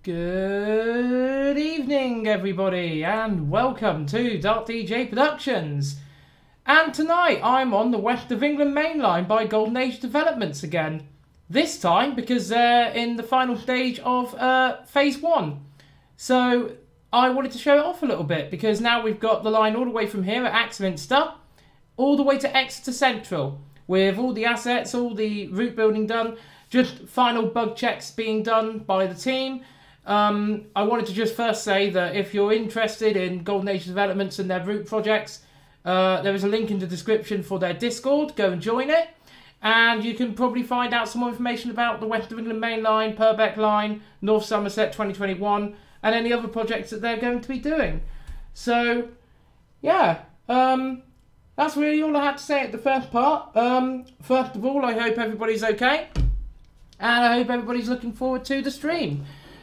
Good evening, everybody, and welcome to DJ Productions. And tonight I'm on the West of England Mainline by Golden Age Developments again. This time because they're in the final stage of Phase 1. So I wanted to show it off a little bit because now we've got the line all the way from here at Axminster all the way to Exeter Central with all the assets, all the route building done, just final bug checks being done by the team. I wanted to just first say that if you're interested in Golden Age Developments and their route projects, there is a link in the description for their Discord. Go and join it. And you can probably find out some more information about the West of England Main Line, Purbeck Line, North Somerset 2021, and any other projects that they're going to be doing. So, yeah, that's really all I had to say at the first part. First of all, I hope everybody's okay. And I hope everybody's looking forward to the stream.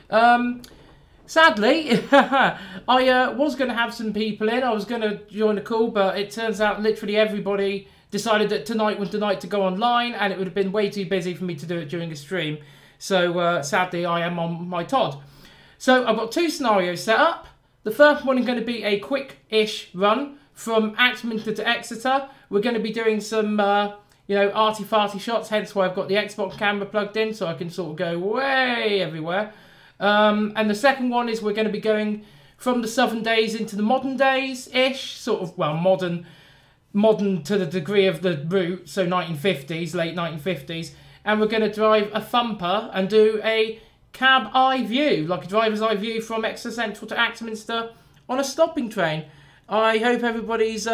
Sadly, I was going to have some people in. I was going to join the call, but it turns out literally everybody decided that tonight was the night to go online, and it would have been way too busy for me to do it during a stream. So sadly, I am on my Todd. So I've got two scenarios set up. The first one is going to be a quick-ish run from Axminster to Exeter. We're going to be doing some arty-farty shots, hence why I've got the Xbox camera plugged in, so I can sort of go way everywhere. And the second one is we're going to be going from the southern days into the modern days-ish, sort of, well, modern to the degree of the route, so 1950s, late 1950s, and we're going to drive a thumper and do a cab eye view, like a driver's eye view from Exeter Central to Axminster on a stopping train. I hope everybody's,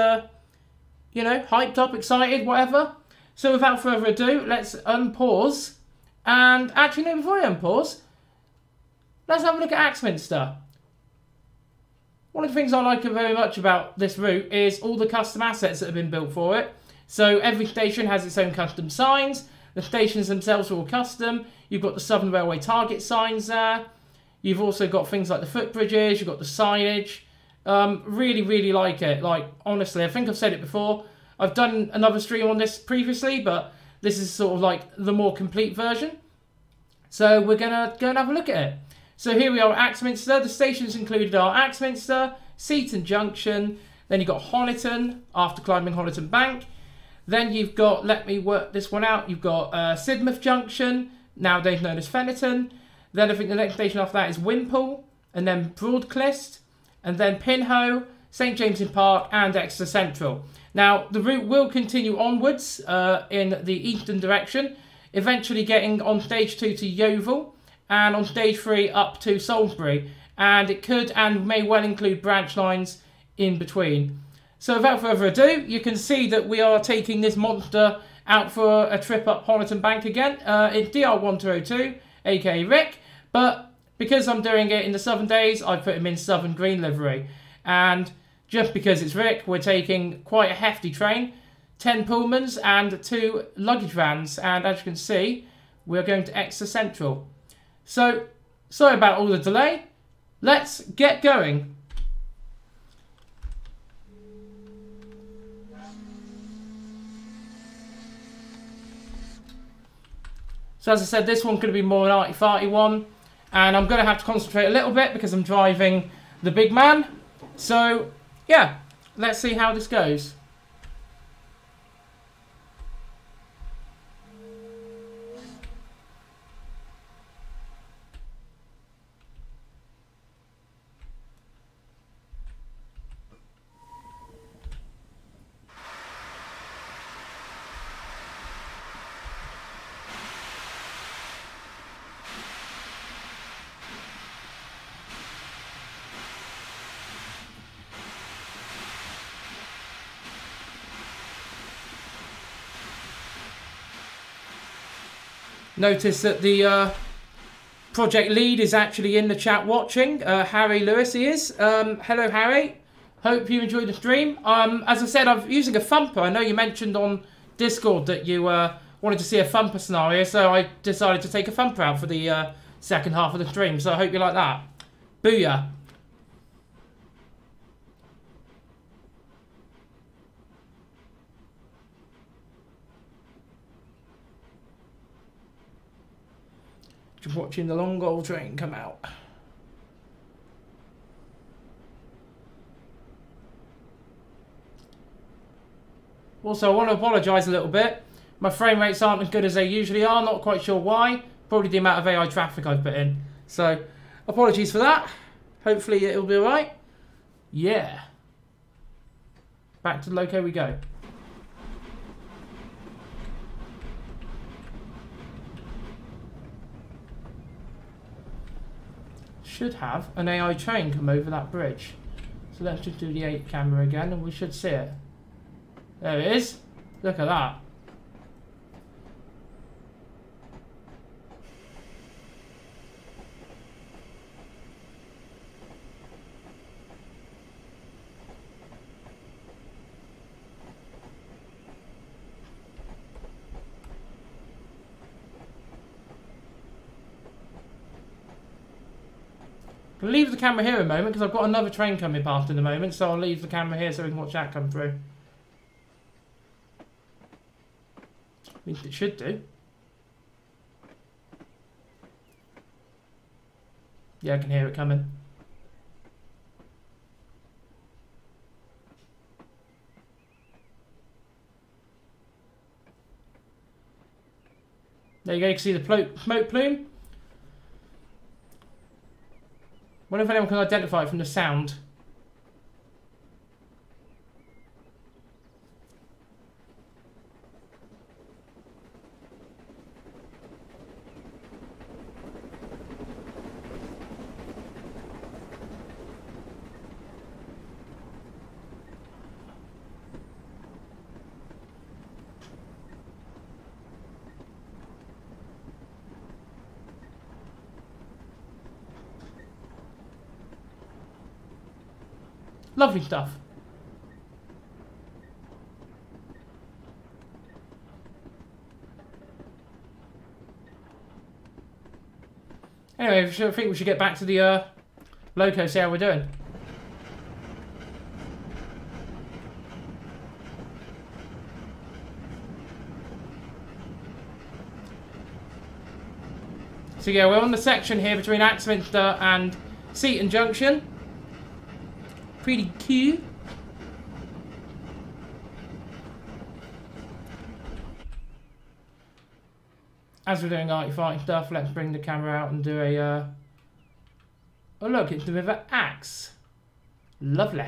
hyped up, excited, whatever. So without further ado, let's unpause. And actually, no, before I unpause, let's have a look at Axminster. One of the things I like very much about this route is all the custom assets that have been built for it. So every station has its own custom signs. The stations themselves are all custom. You've got the Southern Railway target signs there. You've also got things like the footbridges. You've got the signage. Really, really like it. Like, honestly, I think I've said it before. I've done another stream on this previously, but this is sort of like the more complete version. So we're going to go and have a look at it. So here we are at Axminster. The stations included are Axminster, Seaton Junction, then you've got Honiton, after climbing Honiton Bank. Then you've got, let me work this one out, you've got Sidmouth Junction, nowadays known as Fennerton. Then I think the next station after that is Wimpole, and then Broadclyst, and then Pinhoe, St James's Park, and Exeter Central. Now, the route will continue onwards in the eastern direction, eventually getting on stage 2 to Yeovil, and on stage 3 up to Salisbury, and it could and may well include branch lines in between. So without further ado, you can see that we are taking this monster out for a trip up Honiton Bank again. It's DR1202, aka Rick, but because I'm doing it in the southern days, I put him in southern green livery. And just because it's Rick, we're taking quite a hefty train, 10 Pullmans and 2 luggage vans, and as you can see, we're going to Exeter Central. So, sorry about all the delay. Let's get going. So as I said, this one's going to be more an arty-farty one. And I'm going to have to concentrate a little bit because I'm driving the big man. So, yeah, let's see how this goes. Notice that the project lead is actually in the chat watching. Harry Lewis, he is. Hello, Harry. Hope you enjoyed the stream. As I said, I'm using a thumper. I know you mentioned on Discord that you wanted to see a thumper scenario, so I decided to take a thumper out for the second half of the stream. So I hope you like that. Booyah. Just watching the long old train come out. Also, I want to apologise a little bit. My frame rates aren't as good as they usually are. Not quite sure why. Probably the amount of AI traffic I've put in. So, apologies for that. Hopefully it'll be alright. Yeah. Back to Loco we go. Should have an AI train come over that bridge. So let's just do the 8 camera again and we should see it. There it is. Look at that. I'll leave the camera here a moment because I've got another train coming past in a moment, so I'll leave the camera here so we can watch that come through. At least it should do. Yeah, I can hear it coming. There you go, you can see the smoke plume. Wonder if anyone can identify it from the sound. Lovely stuff. Anyway, I think we should get back to the Loco, see how we're doing. So yeah, we're on the section here between Axminster and Seaton Junction. Pretty cute. As we're doing arty-farty stuff, let's bring the camera out and do a... Oh look, it's the River Axe. Lovely.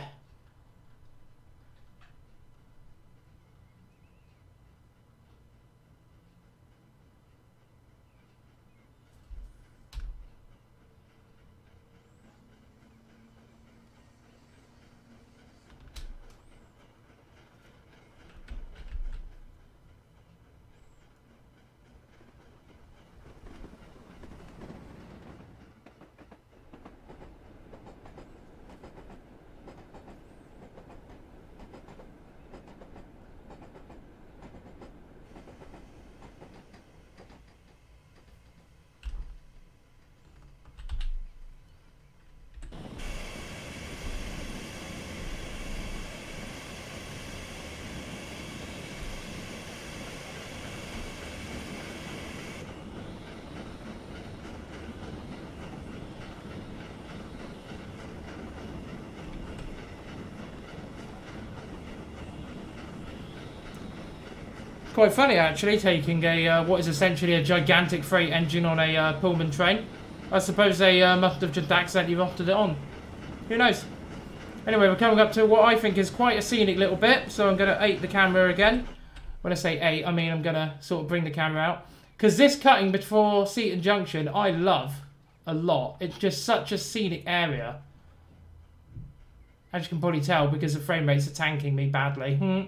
Quite funny actually, taking a what is essentially a gigantic freight engine on a Pullman train. I suppose they must have just accidentally rotted it on. Who knows? Anyway, we're coming up to what I think is quite a scenic little bit, so I'm going to 8 the camera again. When I say 8, I mean I'm going to sort of bring the camera out. Because this cutting before Seaton Junction, I love a lot. It's just such a scenic area. As you can probably tell, because the frame rates are tanking me badly.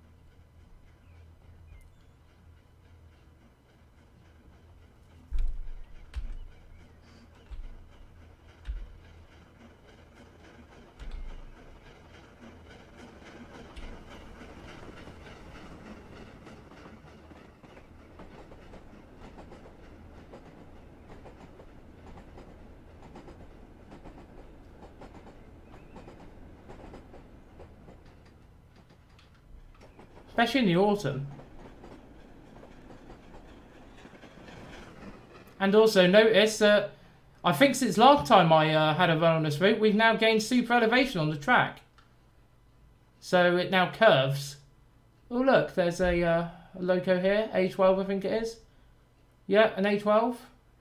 Especially in the autumn. And also notice that I think since last time I had a run on this route, we've now gained super elevation on the track. So it now curves Oh look, there's a loco here, A12 I think it is. Yeah, an A12.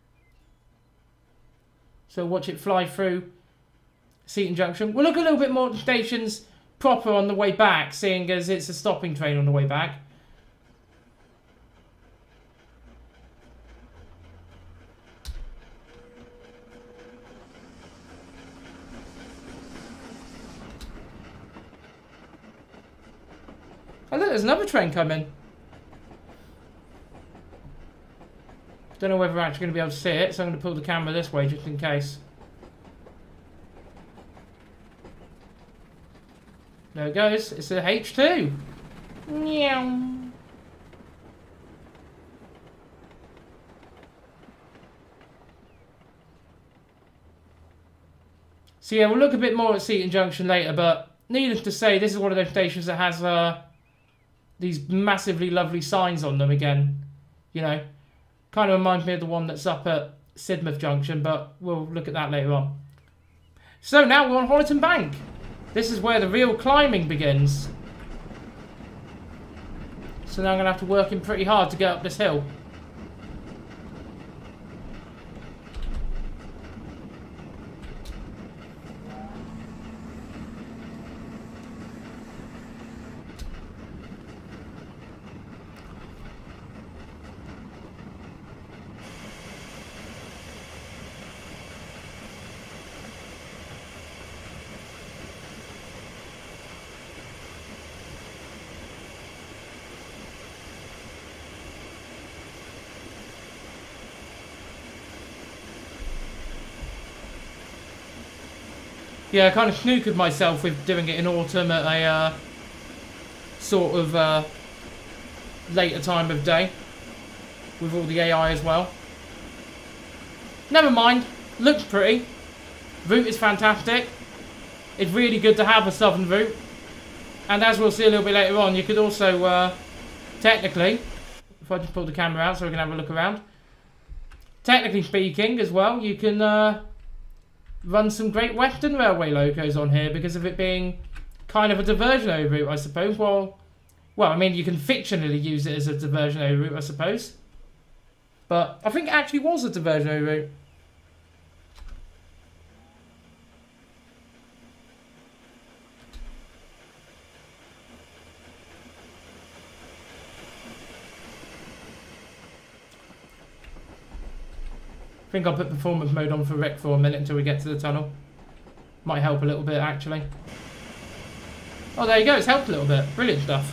So watch it fly through Seaton Junction. We'll look a little bit more at the stations proper on the way back, seeing as it's a stopping train on the way back. Oh look, there's another train coming. Don't know whether we're actually going to be able to see it, so I'm going to pull the camera this way just in case. There it goes. It's a H2. Meow. So yeah, we'll look a bit more at Seaton Junction later, but needless to say, this is one of those stations that has these massively lovely signs on them again. You know, kind of reminds me of the one that's up at Sidmouth Junction, but we'll look at that later on. So now we're on Honiton Bank. This is where the real climbing begins. So now I'm going to have to work in pretty hard to get up this hill. Yeah, I kind of snookered myself with doing it in autumn at a sort of later time of day with all the AI as well. Never mind, looks pretty. Route is fantastic. It's really good to have a southern route. And as we'll see a little bit later on, you could also technically, if I just pull the camera out so we can have a look around. Technically speaking as well, you can run some Great Western Railway locos on here because of it being kind of a diversionary route, I suppose. Well, I mean, you can fictionally use it as a diversionary route, I suppose. But I think it actually was a diversionary route. I think I'll put performance mode on for Rick for a minute until we get to the tunnel. Might help a little bit, actually. Oh, there you go. It's helped a little bit. Brilliant stuff.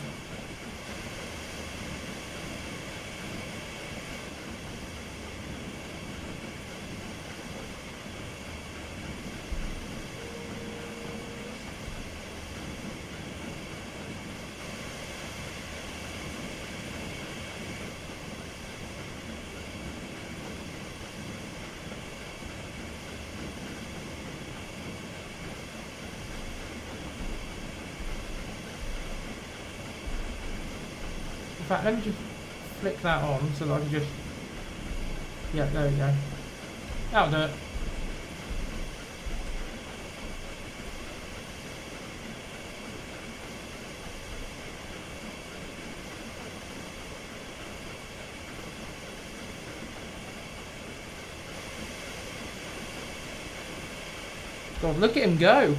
In fact, let me just flick that on so that I can just... Yeah, there we go. That'll do it. God, look at him go.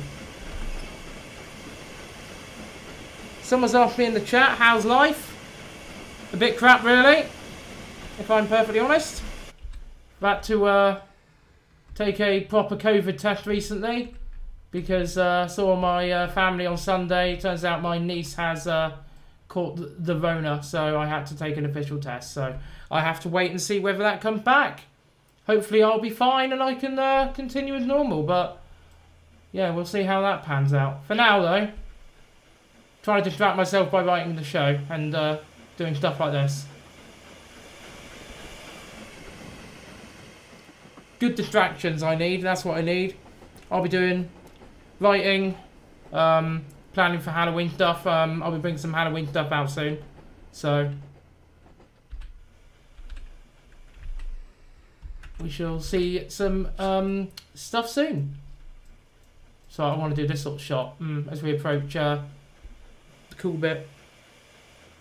Someone's asked me in the chat, how's life? A bit crap, really, if I'm perfectly honest. Had to take a proper COVID test recently because saw my family on Sunday. Turns out my niece has caught the Rona, so I had to take an official test. So I have to wait and see whether that comes back. Hopefully I'll be fine and I can continue as normal, but yeah, we'll see how that pans out. For now, though, trying to distract myself by writing the show and doing stuff like this. Good distractions I need, that's what I need. I'll be doing writing, planning for Halloween stuff. I'll be bringing some Halloween stuff out soon. So we shall see some stuff soon. So I want to do this sort of shot as we approach the cool bit.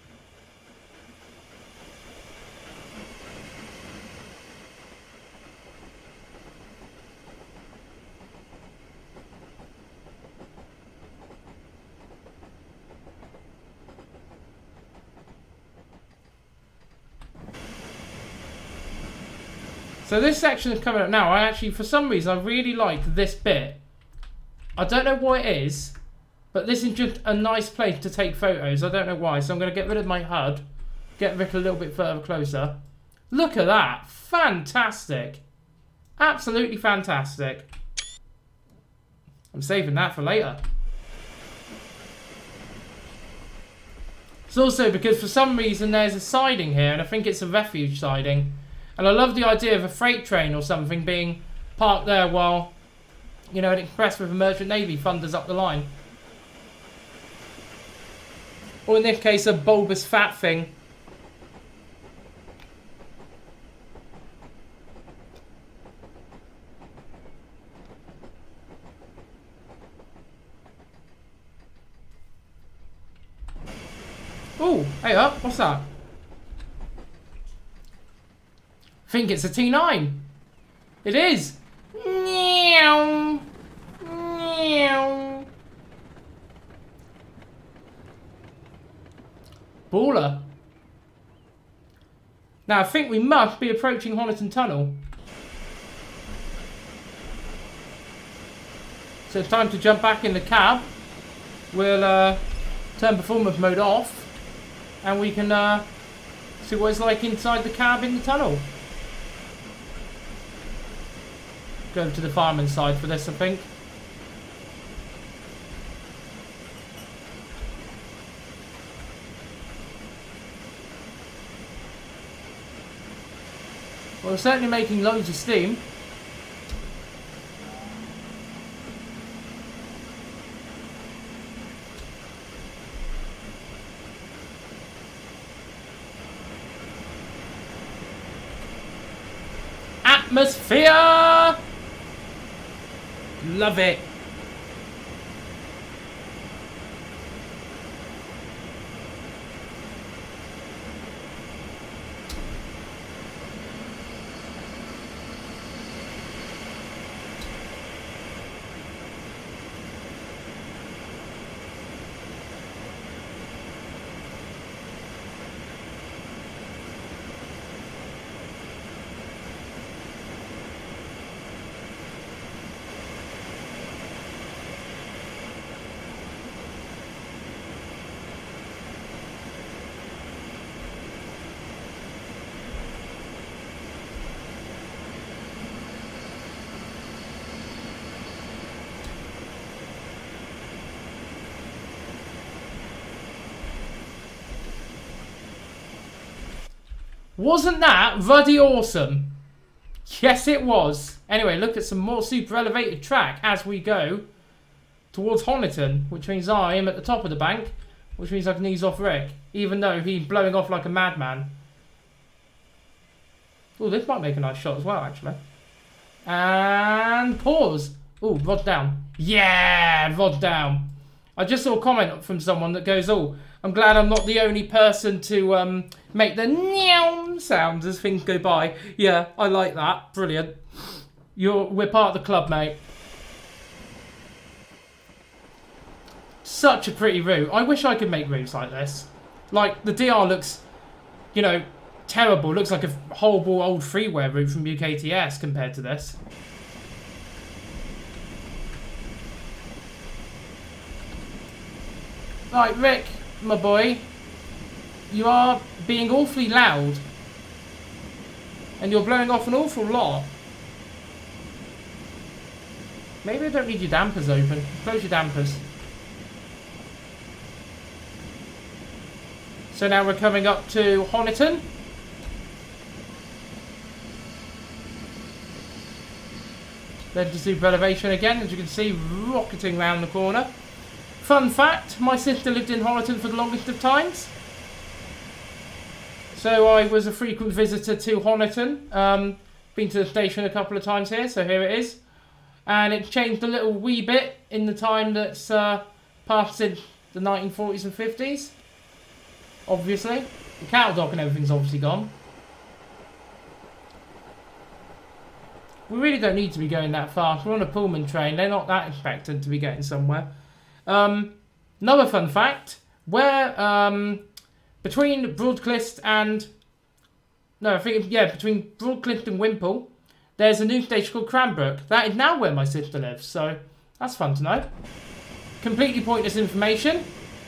So this section is coming up now. I actually, for some reason, I really like this bit. I don't know what it is, but this is just a nice place to take photos. I don't know why. So I'm going to get rid of my HUD. Get Rick a little bit further closer. Look at that. Fantastic. Absolutely fantastic. I'm saving that for later. It's also because for some reason there's a siding here, and I think it's a refuge siding. And I love the idea of a freight train or something being parked there while, you know, an express with a merchant navy thunders up the line. Or in this case, a bulbous fat thing. Oh, hey up, what's that? I think it's a T9. It is. Meow. Meow. Baller. Now I think we must be approaching Honiton Tunnel. So it's time to jump back in the cab. We'll turn performance mode off. And we can see what it's like inside the cab in the tunnel. Go to the fireman's side for this, I think. Well, we're certainly making loads of steam. Atmosphere! Love it. Wasn't that ruddy awesome? Yes, it was. Anyway, look at some more super elevated track as we go towards Honiton, which means I am at the top of the bank, which means I can ease off Rick, even though he's blowing off like a madman. Oh, this might make a nice shot as well, actually. And pause. Oh, rod down. Yeah, rod down. I just saw a comment from someone that goes, oh, I'm glad I'm not the only person to make the meow sounds as things go by. Yeah, I like that. Brilliant. We're part of the club, mate. Such a pretty route. I wish I could make routes like this. Like, the DR looks, you know, terrible. Looks like a horrible old freeware route from UKTS compared to this. Right, Rick, my boy, you are being awfully loud. And you're blowing off an awful lot. Maybe I don't need your dampers open. Close your dampers. So now we're coming up to Honiton. Then to super elevation again, as you can see, rocketing round the corner. Fun fact, my sister lived in Honiton for the longest of times. So I was a frequent visitor to Honiton. Been to the station a couple of times here, so here it is. And it changed a little wee bit in the time that's passed in the 1940s and 50s. Obviously. The cattle dock and everything's obviously gone. We really don't need to be going that fast. We're on a Pullman train. They're not that expectant to be getting somewhere. Another fun fact, where between Broadclyst and between Broadclyst and Wimpole, there's a new station called Cranbrook. That is now where my sister lives, so that's fun to know. Completely pointless information.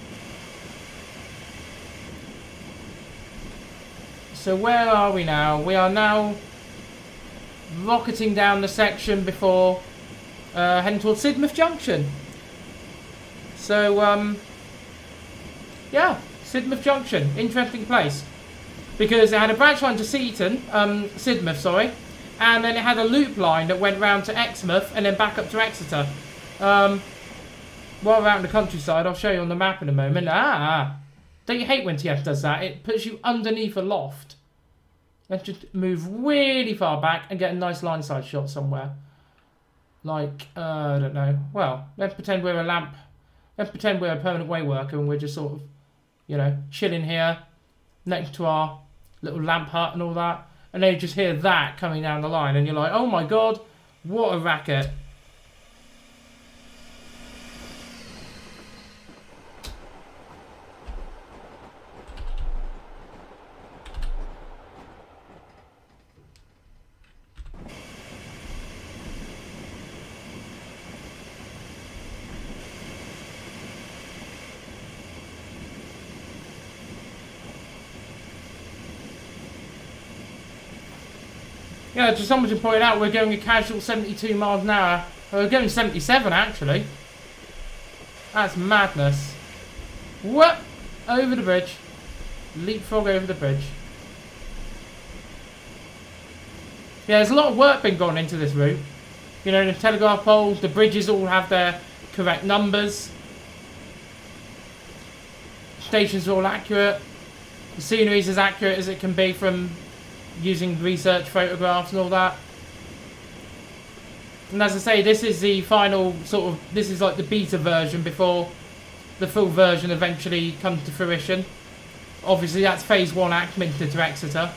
So where are we now? We are now rocketing down the section before heading towards Sidmouth Junction. So, yeah, Sidmouth Junction, interesting place. Because it had a branch line to Sidmouth, sorry, and then it had a loop line that went round to Exmouth and then back up to Exeter. While we're out in the countryside, I'll show you on the map in a moment. Don't you hate when TF does that? It puts you underneath a loft. Let's just move really far back and get a nice line side shot somewhere. Like, I don't know. Well, let's pretend we're a lamp. Let's pretend we're a permanent way worker and we're just sort of, you know, chilling here next to our little lamp hut and all that. And then you just hear that coming down the line and you're like, oh my god, what a racket. Yeah, just someone to point out, we're going a casual 72 miles an hour. We're going 77 actually. That's madness. What? Over the bridge. Leapfrog over the bridge. Yeah, there's a lot of work been gone into this route. You know, the telegraph poles, the bridges all have their correct numbers. Stations are all accurate. The scenery is as accurate as it can be from using research photographs and all that. And as I say, this is the final sort of, this is like the beta version before the full version eventually comes to fruition. Obviously that's phase 1 Axminster to Exeter.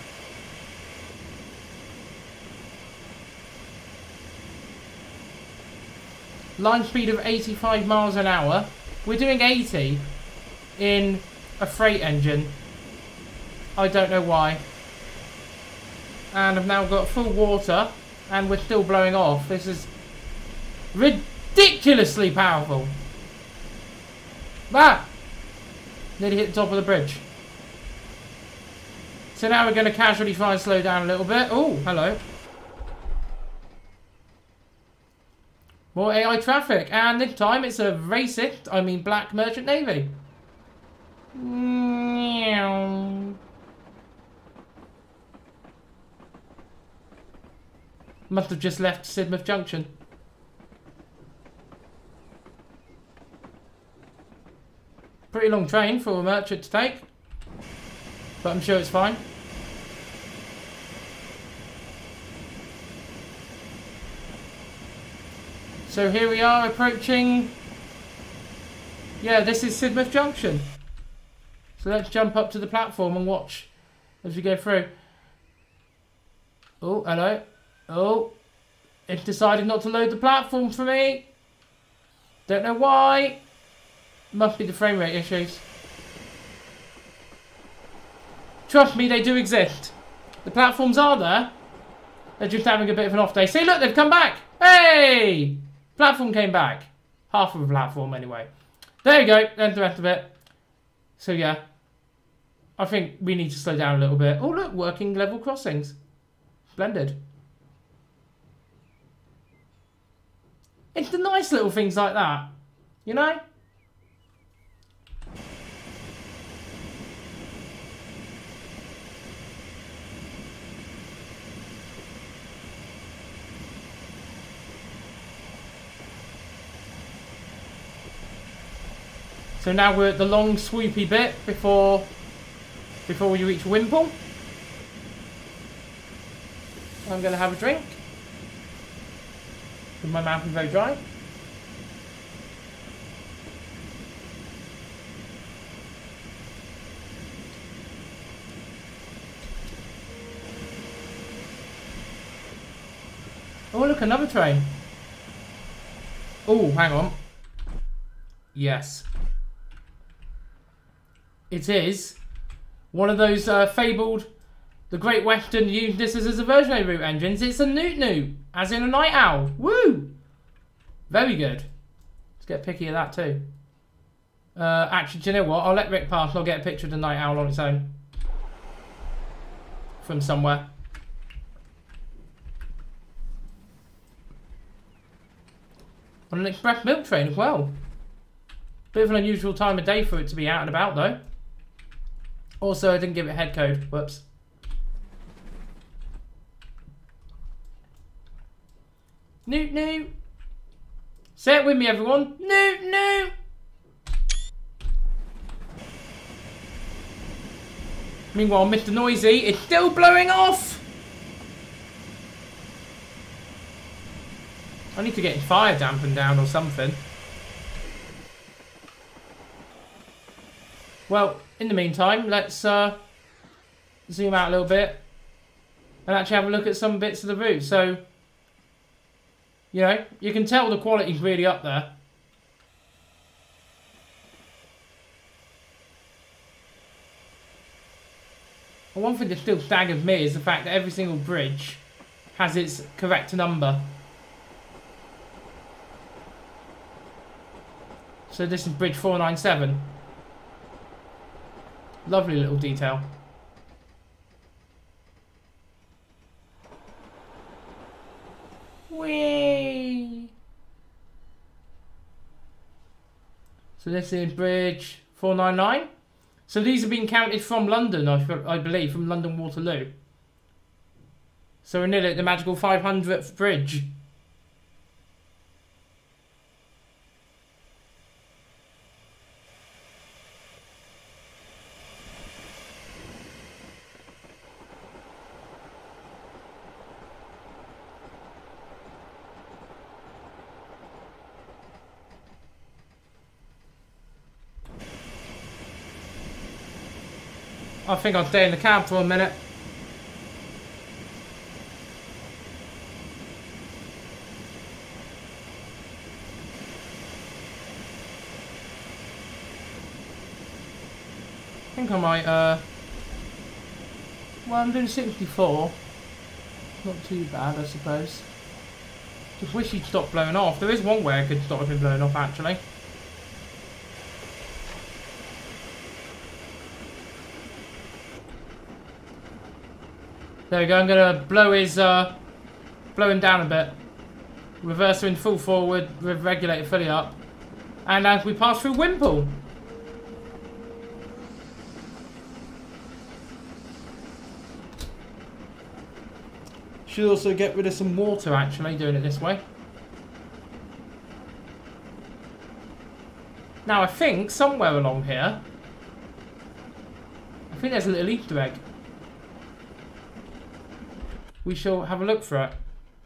Line speed of 85 miles an hour. We're doing 80 in a freight engine. I don't know why. And I've now got full water and we're still blowing off. This is ridiculously powerful. Nearly hit the top of the bridge. So now we're going to casually try and slow down a little bit. Oh, hello. More AI traffic, and this time it's a racist, black merchant navy. Must have just left Sidmouth Junction. Pretty long train for a merchant to take, but I'm sure it's fine. So here we are approaching, yeah, this is Sidmouth Junction. So let's jump up to the platform and watch as we go through. Oh, hello. Oh, it decided not to load the platform for me. Don't know why. Must be the frame rate issues. Trust me, they do exist. The platforms are there. They're just having a bit of an off day. See, look, they've come back. Hey! Platform came back. Half of the platform, anyway. There you go. There's the rest of it. So, yeah. I think we need to slow down a little bit. Oh, look, working level crossings. Splendid. It's the nice little things like that. You know? So now we're at the long swoopy bit before we reach Wimpole. I'm going to have a drink. With my mouth is very dry. Oh look, another train. Oh, hang on. Yes. It is one of those fabled The Great Western used this as a version of root engines. It's a Newt, as in a night owl. Woo! Very good. Let's get picky of that too. Actually, do you know what? I'll let Rick pass and I'll get a picture of the night owl on its own. From somewhere. On an express milk train as well. Bit of an unusual time of day for it to be out and about though. Also, I didn't give it head code. Whoops. Newt. Say it with me, everyone. Newt. Meanwhile, Mr. Noisy is still blowing off. I need to get his fire dampened down or something. Well, in the meantime, let's zoom out a little bit and actually have a look at some bits of the route. So, you know, you can tell the quality's really up there. And one thing that still staggers me is the fact that every single bridge has its correct number. So this is bridge 497. Lovely little detail. Whee! So this is bridge 499. So these have been counted from London, I believe, from London Waterloo. So we're nearly at the magical 500th bridge. I think I'll stay in the cab for a minute. I think I might, well, I'm doing 64. Not too bad, I suppose. Just wish he'd stop blowing off. There is one way I could stop him blowing off, actually. There we go, I'm going to blow his, blow him down a bit. Reverser in full forward, with regulator fully up. And as we pass through Wimple. Should also get rid of some water, actually, doing it this way. Now, I think somewhere along here, I think there's a little Easter egg. We shall have a look for it.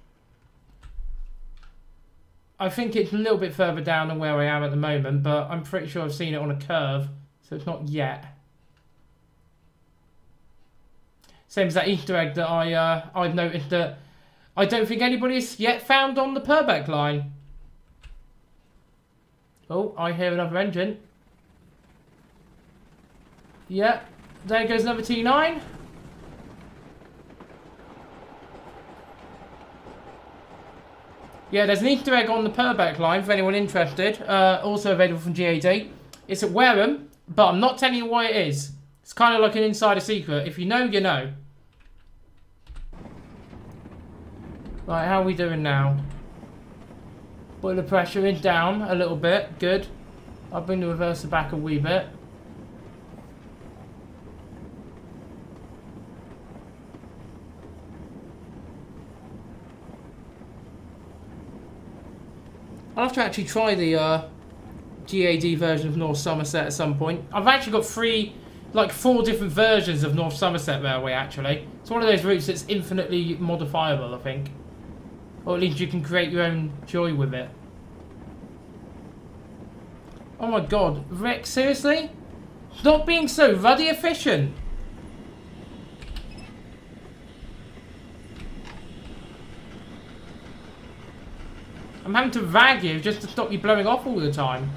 I think it's a little bit further down than where I am at the moment, but I'm pretty sure I've seen it on a curve, so it's not yet. Same as that Easter egg that I've noticed that I don't think anybody's yet found on the Purbeck line. Oh, I hear another engine. Yeah, there goes another T9. Yeah, there's an Easter egg on the Purbeck line for anyone interested. Also available from GAD. It's at Wareham, but I'm not telling you why it is. It's kind of like an insider secret. If you know, you know. Right, how are we doing now? Boiler pressure is down a little bit. Good. I'll bring the reverser back a wee bit. I'll have to actually try the GAD version of North Somerset at some point. I've actually got four different versions of North Somerset Railway, actually. It's one of those routes that's infinitely modifiable, I think. Or at least you can create your own joy with it. Oh my god, Rick, seriously? Stop being so ruddy efficient! I'm having to rag you just to stop you blowing off all the time.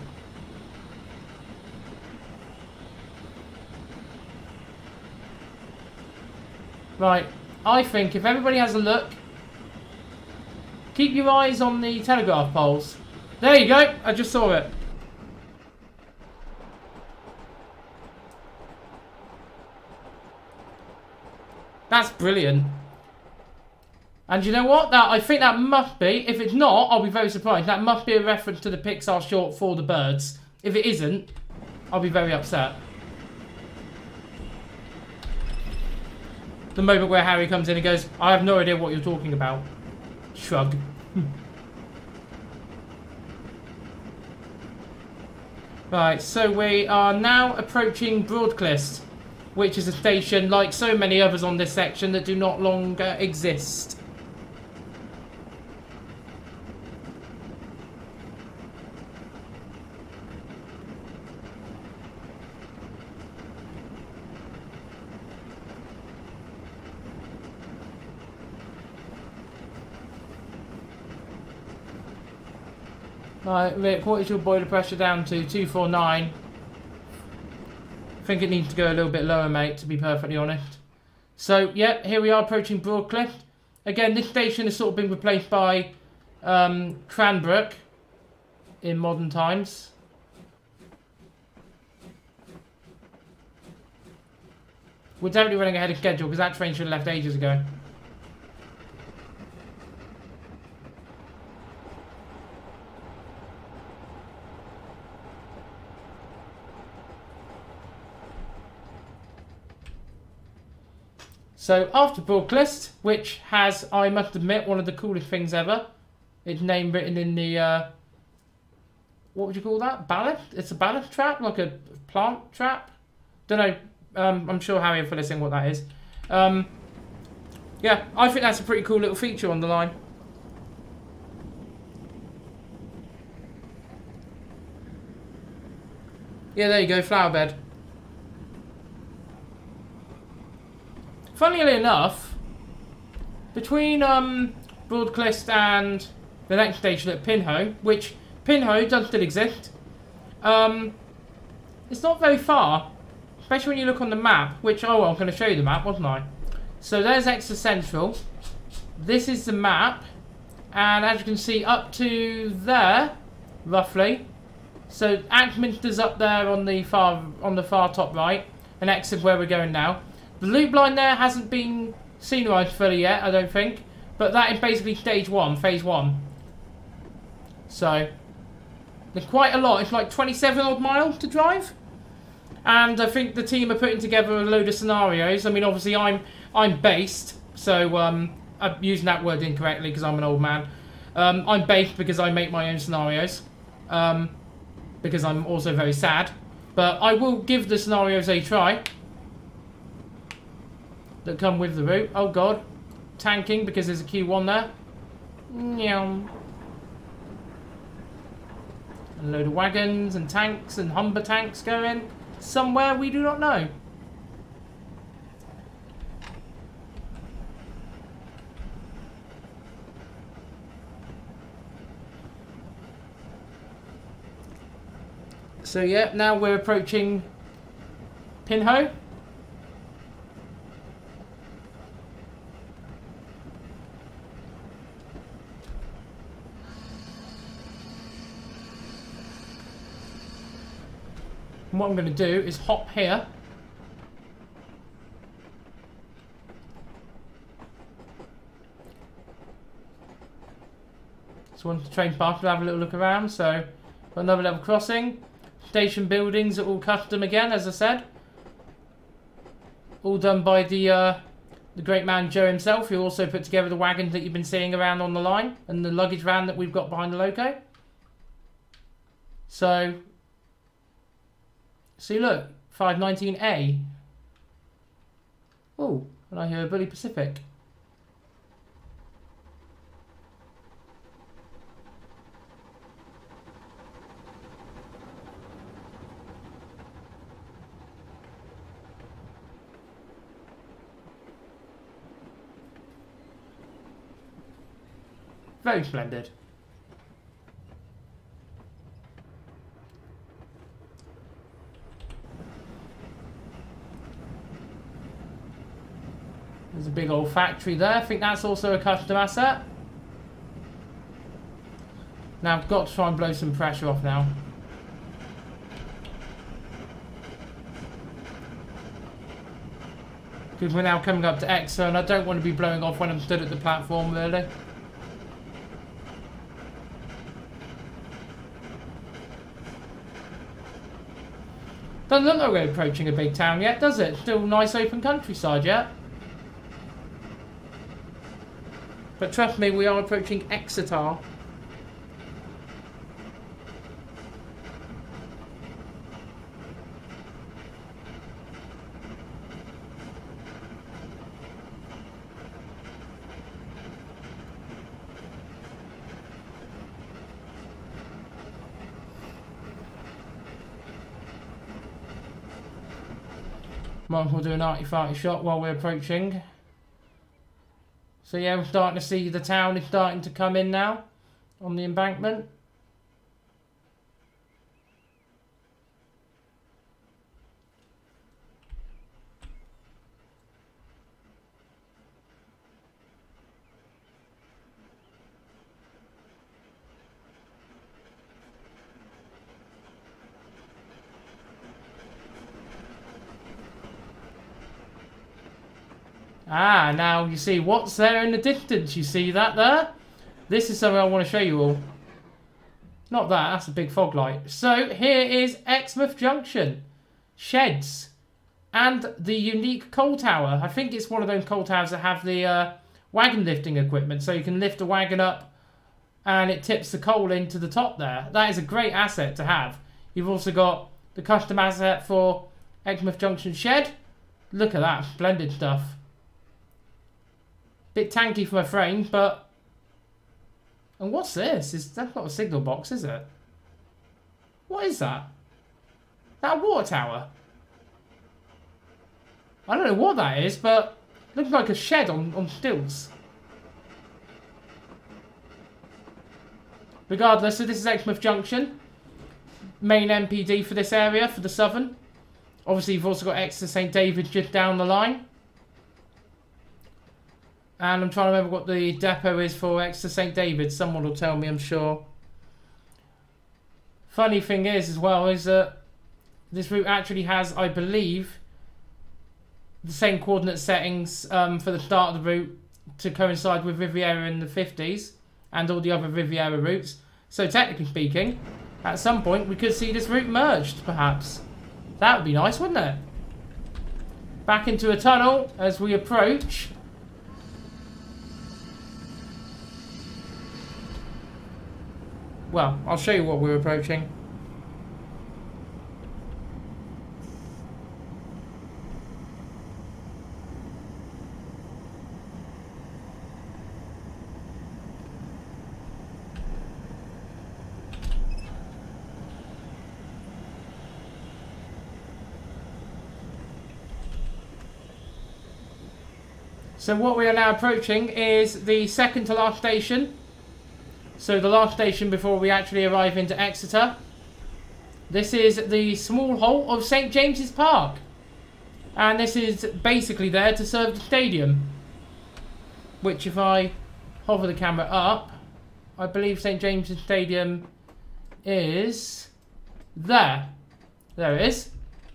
Right, I think if everybody has a look, keep your eyes on the telegraph poles. There you go, I just saw it. That's brilliant. And you know what? I think that must be, if it's not, I'll be very surprised. That must be a reference to the Pixar short For the Birds. If it isn't, I'll be very upset. The moment where Harry comes in and goes, I have no idea what you're talking about. Shrug. Right, so we are now approaching Broadclyst, which is a station, like so many others on this section, that do not longer exist. Right, Rick, what is your boiler pressure down to? 249. I think it needs to go a little bit lower, mate, to be perfectly honest. So, yeah, here we are approaching Broadclyst. Again, this station has sort of been replaced by Cranbrook in modern times. We're definitely running ahead of schedule because that train should have left ages ago. So after Broadclyst, which has, I must admit, one of the coolest things ever. Its name written in the, what would you call that? Ballast? It's a ballast trap? Like a plant trap? Don't know. I'm sure Harry will fill us in what that is. Yeah, I think that's a pretty cool little feature on the line. Yeah, there you go, flower bed. Funnily enough, between Broadclyst and the next station at Pinho, which Pinho does still exist, it's not very far, especially when you look on the map, which, oh well, I'm going to show you the map, wasn't I? So there's Exeter Central, this is the map, and as you can see up to there, roughly, so Axminster's up there on the far top right, and Exeter's where we're going now. The loop line there hasn't been scenerised fully yet, I don't think. But that is basically stage 1, phase 1. So, there's quite a lot. It's like 27 odd miles to drive. And I think the team are putting together a load of scenarios. I mean, obviously I'm based. So, I'm using that word incorrectly because I'm an old man. I'm based because I make my own scenarios. Because I'm also very sad. But I will give the scenarios a try. That come with the route. Oh god. Tanking because there's a Q1 there. Nyam. A load of wagons and tanks and Humber tanks going somewhere we do not know. So yeah, now we're approaching Pinho. And what I'm going to do is hop here. So once the train passed, we'll have a little look around. So, got another level crossing. Station buildings are all custom again, as I said. All done by the great man Joe himself, who also put together the wagons that you've been seeing around on the line. And the luggage van that we've got behind the loco. So... See, look, 519A. Oh, and I hear a Bully Pacific. Very splendid. There's a big old factory there. I think that's also a custom asset. Now I've got to try and blow some pressure off now. Because we're now coming up to Exeter and I don't want to be blowing off when I'm stood at the platform, really. Doesn't look like we're approaching a big town yet, does it? Still nice open countryside yet. But trust me, we are approaching Exeter. Might as well do an arty-farty shot while we're approaching. So yeah, we're starting to see the town is starting to come in now on the embankment. Ah, now you see what's there in the distance. You see that there? This is something I want to show you all. Not that, that's a big fog light. So here is Exmouth Junction. Sheds. And the unique coal tower. I think it's one of those coal towers that have the wagon lifting equipment. So you can lift a wagon up and it tips the coal into the top there. That is a great asset to have. You've also got the custom asset for Exmouth Junction Shed. Look at that, splendid stuff. Bit tanky for my frame, but... And what's this? That's not a signal box, is it? What is that? That a water tower? I don't know what that is, but... It looks like a shed on stilts. Regardless, so this is Exmouth Junction. Main MPD for this area, for the southern. Obviously, you've also got Exeter St David's just down the line. And I'm trying to remember what the depot is for Exeter St David's. Someone will tell me, I'm sure. Funny thing is, as well, is that this route actually has, I believe, the same coordinate settings for the start of the route to coincide with Riviera in the 50s and all the other Riviera routes. So technically speaking, at some point we could see this route merged, perhaps. That would be nice, wouldn't it? Back into a tunnel as we approach. Well, I'll show you what we're approaching. So what we are now approaching is the second to last station. So the last station before we actually arrive into Exeter. This is the small hall of St James's Park. And this is basically there to serve the stadium. Which if I hover the camera up, I believe St James's Stadium is there. There it is.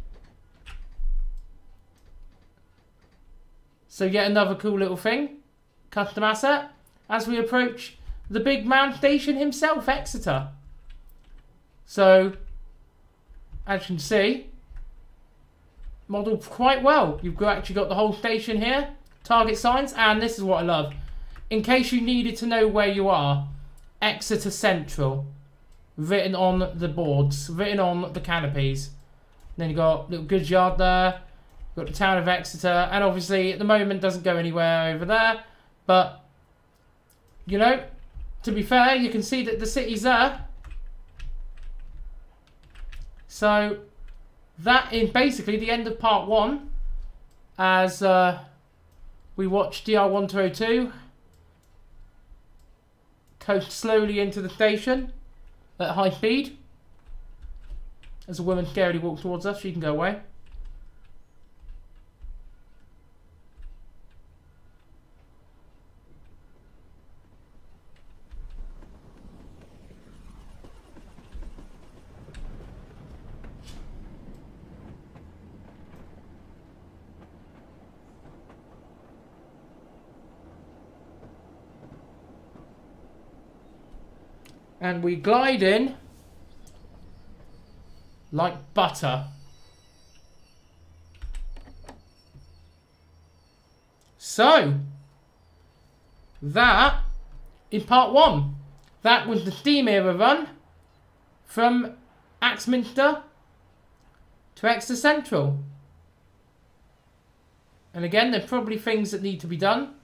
So yet another cool little thing. Custom asset. As we approach the big man station himself, Exeter. So, as you can see, modelled quite well. You've actually got the whole station here, target signs, and this is what I love. In case you needed to know where you are, Exeter Central, written on the boards, written on the canopies. Then you've got little goods yard there, you've got the town of Exeter, and obviously at the moment doesn't go anywhere over there, but, you know, to be fair, you can see that the city's there. So, that is basically the end of part 1. As we watch DR1202 coast slowly into the station at high speed. As a woman scarily walks towards us, she can go away. And we glide in like butter. So, that is part 1. That was the Steam era run from Axminster to Exeter Central. And again, there are probably things that need to be done.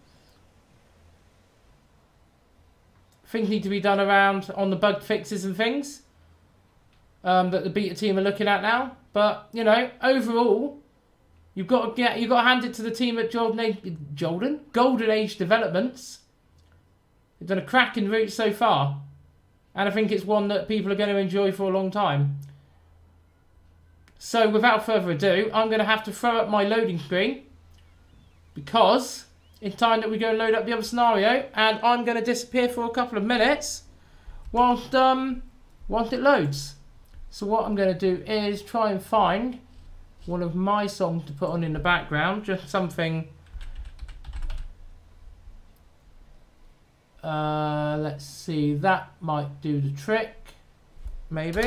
Things need to be done around on the bug fixes and things that the beta team are looking at now. But you know, overall, you've got to hand it to the team at Golden Age Developments. They've done a cracking route so far, and I think it's one that people are going to enjoy for a long time. So, without further ado, I'm going to have to throw up my loading screen because it's time that we go and load up the other scenario, and I'm going to disappear for a couple of minutes whilst it loads. So what I'm going to do is try and find one of my songs to put on in the background, just something. Let's see, that might do the trick, maybe.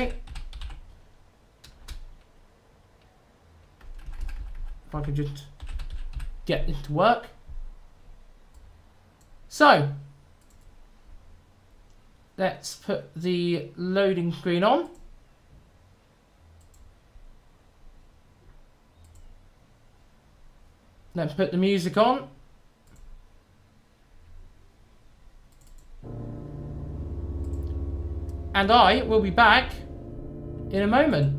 If I could just get this to work. So, let's put the loading screen on. Let's put the music on. And I will be back in a moment.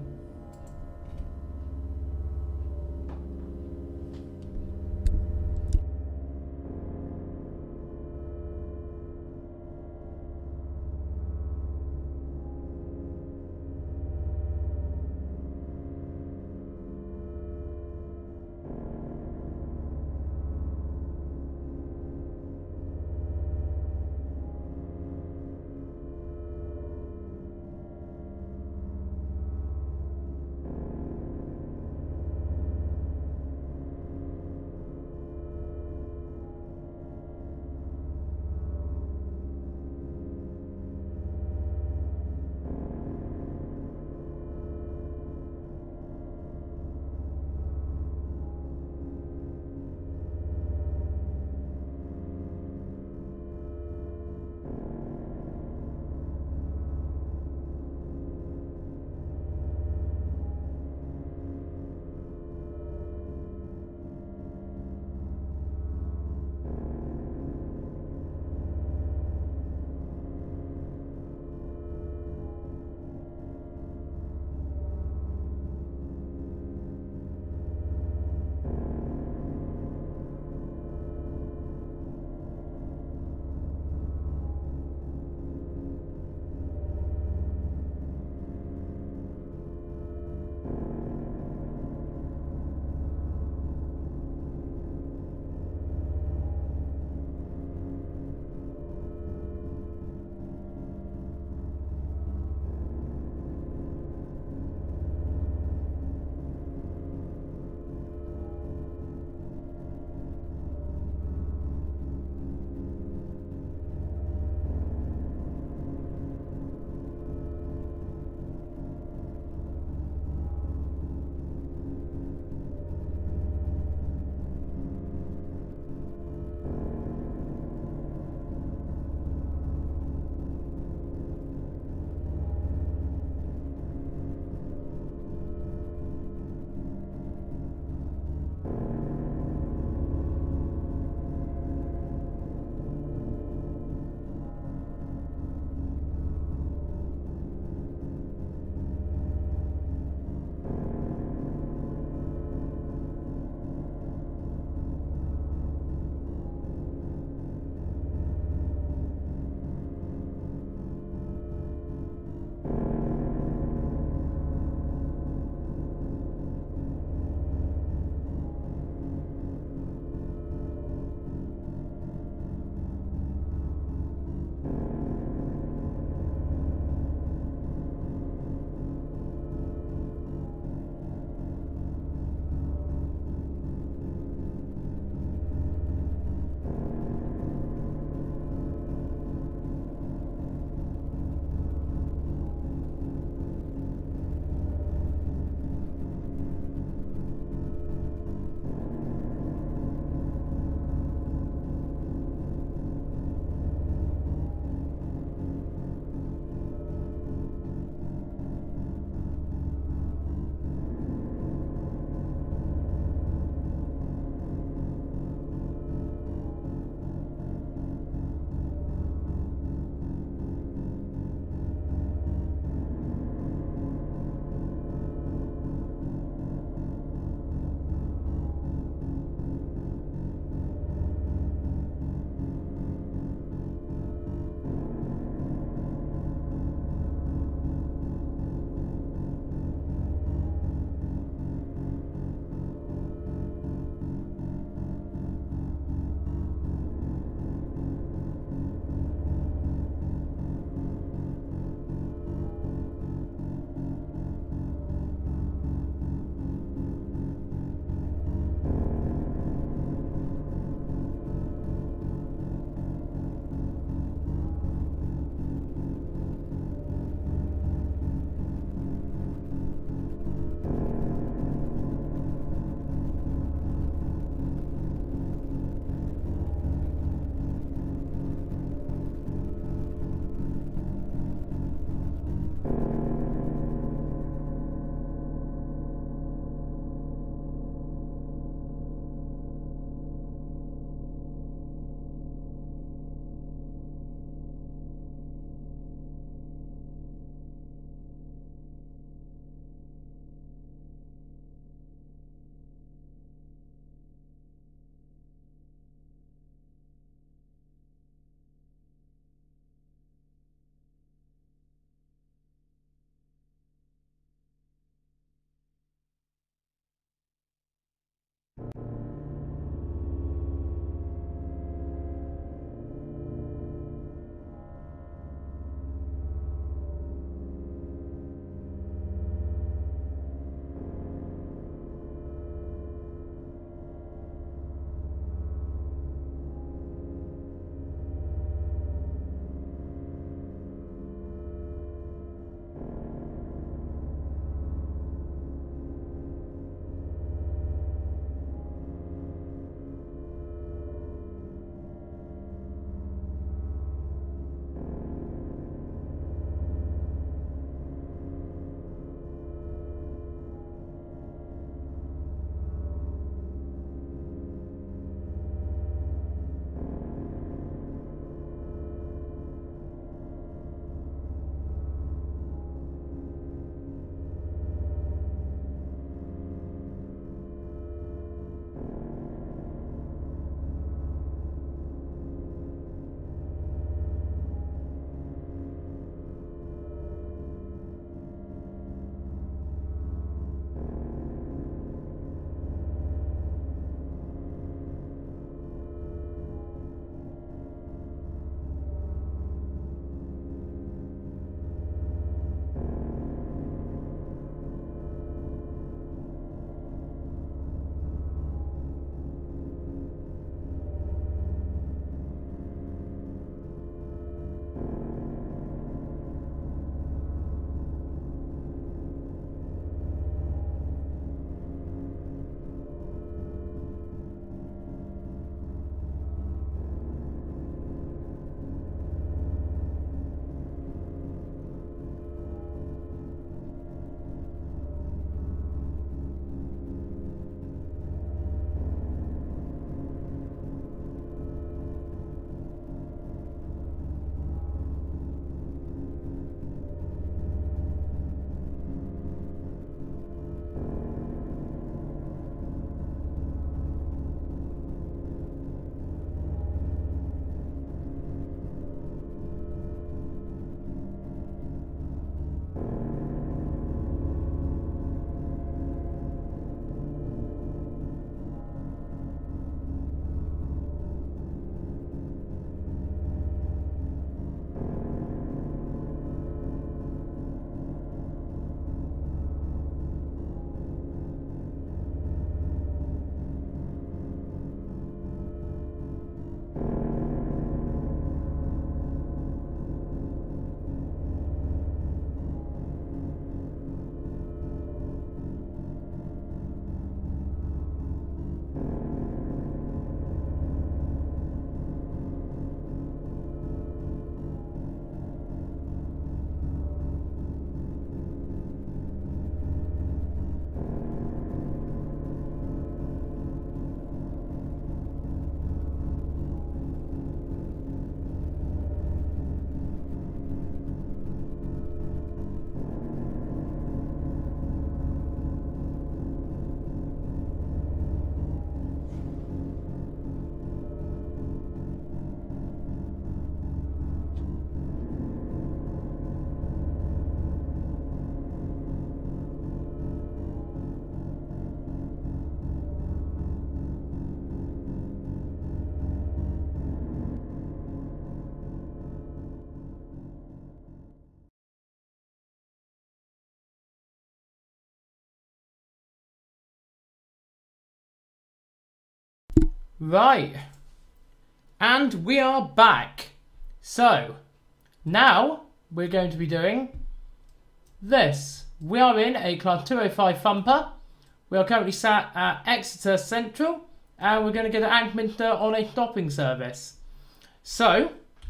Right. And we are back. So, now we're going to be doing this. We are in a Class 205 thumper. We are currently sat at Exeter Central, and we're going to get to Ankminster on a stopping service. So,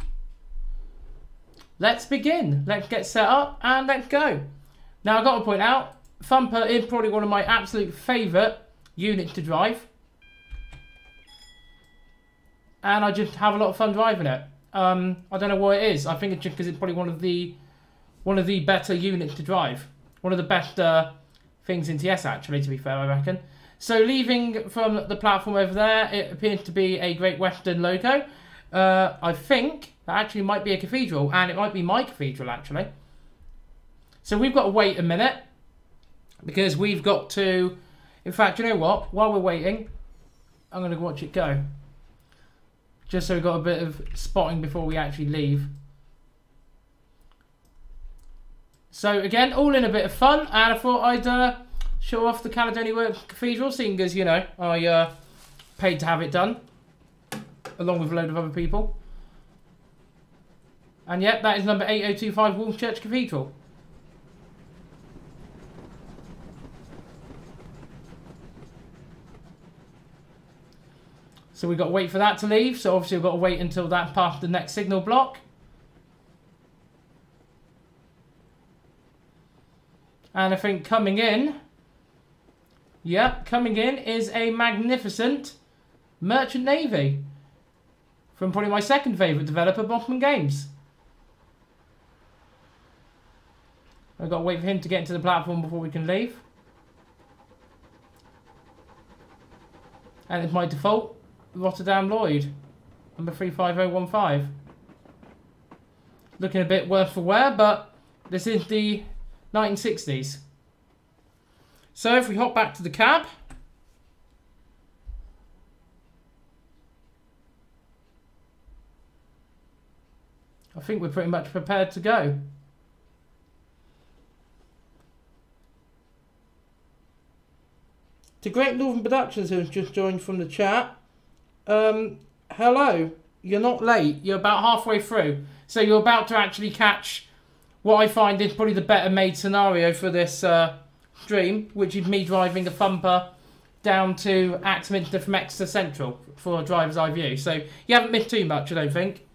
let's begin. Let's get set up and let's go. Now, I've got to point out, thumper is probably one of my absolute favourite units to drive. And I just have a lot of fun driving it. I don't know what it is. I think it's just because it's probably one of the better units to drive. One of the best things in TS, actually, to be fair, I reckon. So leaving from the platform over there, it appears to be a Great Western logo. I think that actually might be a cathedral, and it might be my cathedral, actually. So we've got to wait a minute, because we've got to... In fact, you know what? While we're waiting, I'm going to watch it go. Just so we've got a bit of spotting before we actually leave. So again, all in a bit of fun, and I thought I'd show off the Caledonia Cathedral, seeing as, you know, I paid to have it done, along with a load of other people. And yep, that is number 8025 Woolchurch Cathedral. So we've got to wait for that to leave. So obviously we've got to wait until that past the next signal block. And I think coming in, yep, coming in is a magnificent Merchant Navy from probably my second favourite developer, Bosman Games. I've got to wait for him to get into the platform before we can leave. And it's my default Rotterdam Lloyd, number 35015. Looking a bit worse for wear, but this is the 1960s. So if we hop back to the cab, I think we're pretty much prepared to go. To Great Northern Productions, who has just joined from the chat, hello, you're not late, you're about halfway through, so you're about to actually catch what I find is probably the better made scenario for this stream, which is me driving a thumper down to Axminster from Exeter Central for a driver's eye view. So you haven't missed too much, I don't think.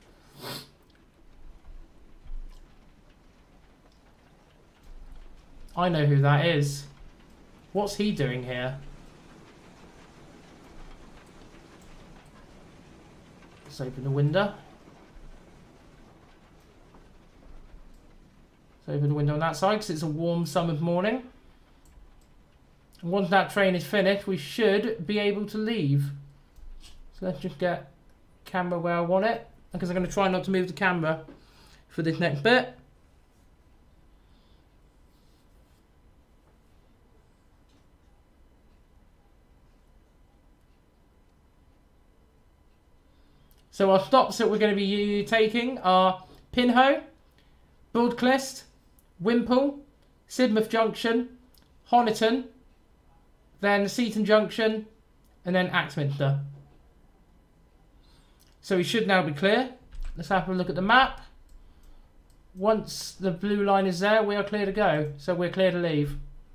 I know who that is. What's he doing here? Let's open the window. Let's open the window on that side because it's a warm summer's morning. And once that train is finished, we should be able to leave. So let's just get camera where I want it, because I'm going to try not to move the camera for this next bit. So our stops that we're going to be taking are Pinhoe, Buildclist, Wimpole, Sidmouth Junction, Honiton, then Seaton Junction, and then Axminster. So we should now be clear. Let's have a look at the map. Once the blue line is there, we are clear to go. So we're clear to leave.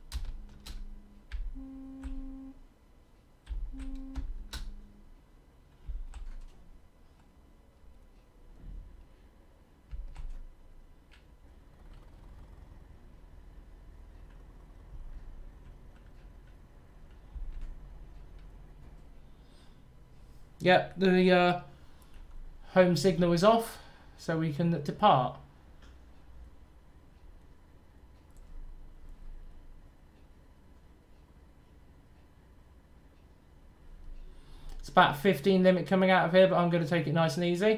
Yep, the home signal is off, so we can depart. It's about a 15 limit coming out of here, but I'm going to take it nice and easy.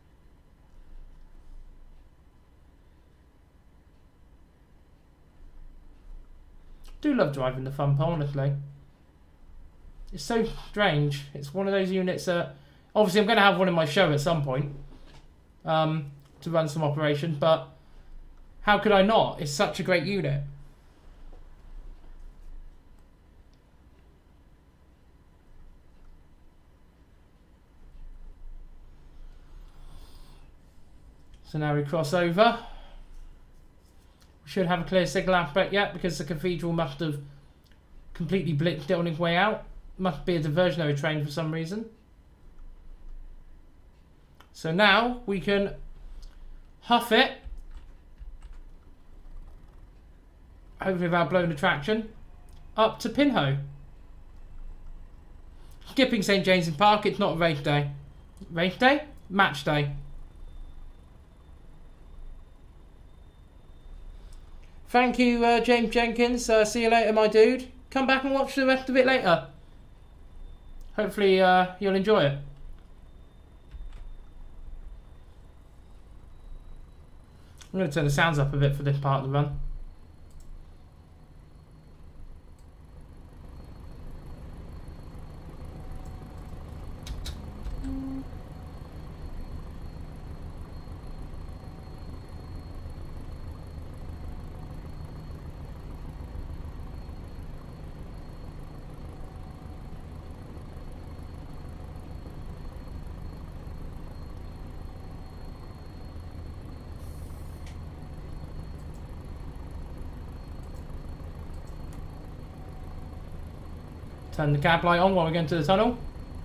Do love driving the thumper, honestly. It's so strange. It's one of those units that... Obviously, I'm going to have one in my show at some point. To run some operation, but... How could I not? It's such a great unit. So now we cross over. We should have a clear signal aspect yet because the cathedral must have completely blitzed it on its way out. Must be a diversionary train for some reason. So now we can huff it. Hopefully without blowing the traction. Up to Pinho. Skipping St James's Park, it's not race day. Race day? Match day. Thank you, James Jenkins. See you later, my dude. Come back and watch the rest of it later. Hopefully you'll enjoy it. I'm going to turn the sounds up a bit for this part of the run. Turn the cab light on while we go into the tunnel.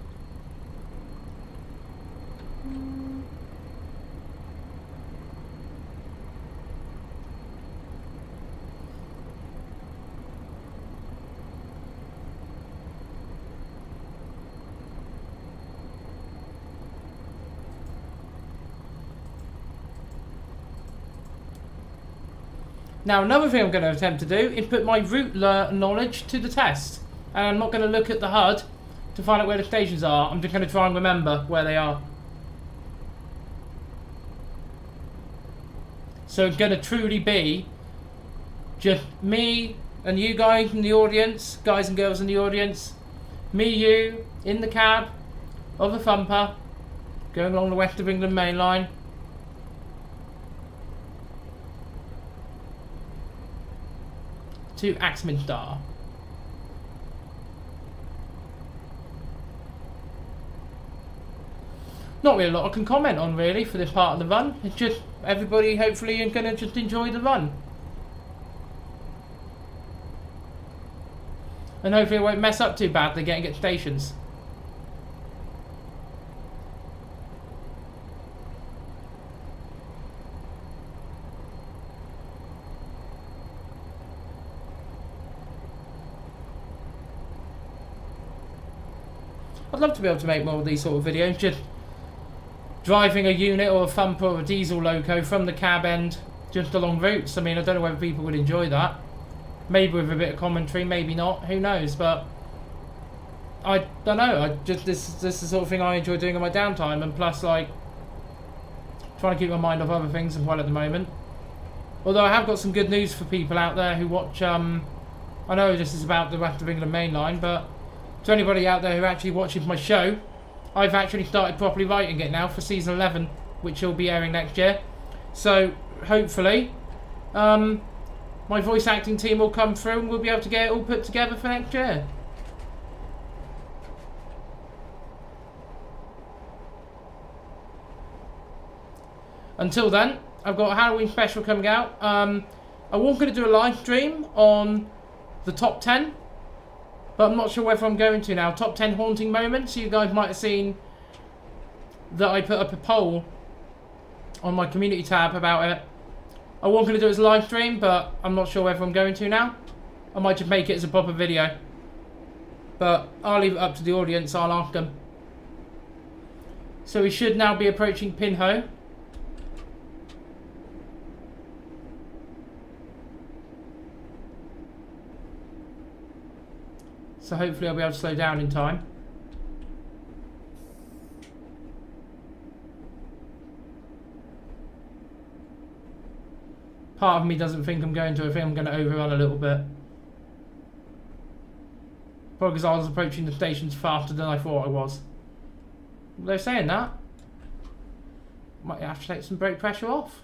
Now another thing I'm going to attempt to do is put my route knowledge to the test. And I'm not going to look at the HUD to find out where the stations are. I'm just going to try and remember where they are. So it's going to truly be just me and you guys in the audience, guys and girls in the audience, me, you, in the cab of a thumper, going along the West of England main line. To Axminster. Not really a lot I can comment on really for this part of the run. It's just everybody hopefully is going to just enjoy the run. And hopefully it won't mess up too badly getting at stations. I'd love to be able to make more of these sort of videos, just driving a unit or a thumper or a diesel loco from the cab end just along routes. I mean, I don't know whether people would enjoy that. Maybe with a bit of commentary, maybe not, who knows, but I don't know. This is the sort of thing I enjoy doing on my downtime, and plus like trying to keep my mind off other things as well at the moment. Although I have got some good news for people out there who watch I know this is about the West of England main line, but to anybody out there who actually watches my show, I've actually started properly writing it now for season 11, which will be airing next year. So hopefully my voice acting team will come through and we'll be able to get it all put together for next year. Until then, I've got a Halloween special coming out. I was going to do a live stream on the top 10, but I'm not sure whether I'm going to now. Top 10 haunting moments. You guys might have seen that I put up a poll on my community tab about it. I was going to do it as a live stream, but I'm not sure whether I'm going to now. I might just make it as a proper video. But I'll leave it up to the audience. I'll ask them. So we should now be approaching Pinho. So hopefully I'll be able to slow down in time. Part of me doesn't think I'm going to. I think I'm going to overrun a little bit. Probably because I was approaching the stations faster than I thought I was. They're saying that. Might have to take some brake pressure off.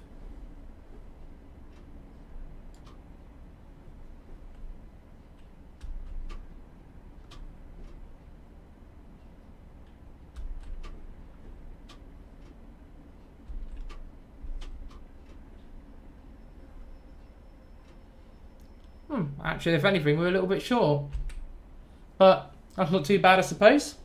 Actually, if anything, we're a little bit short. But that's not too bad, I suppose.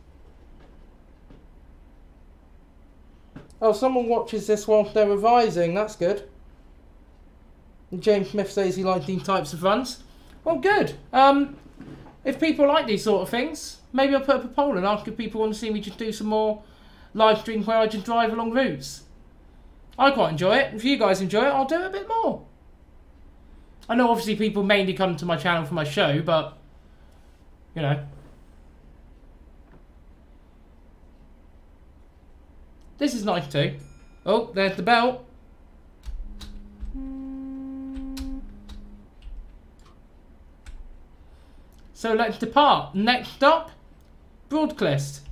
Oh, someone watches this whilst they're revising. That's good. And James Smith says he likes these types of runs. Well, good. If people like these sort of things, maybe I'll put up a poll and ask if people want to see me just do some more live streams where I just drive along routes. I quite enjoy it. If you guys enjoy it, I'll do it a bit more. I know obviously people mainly come to my channel for my show, but, you know. This is nice too. Oh, there's the bell. So let's depart. Next stop, Broadclist.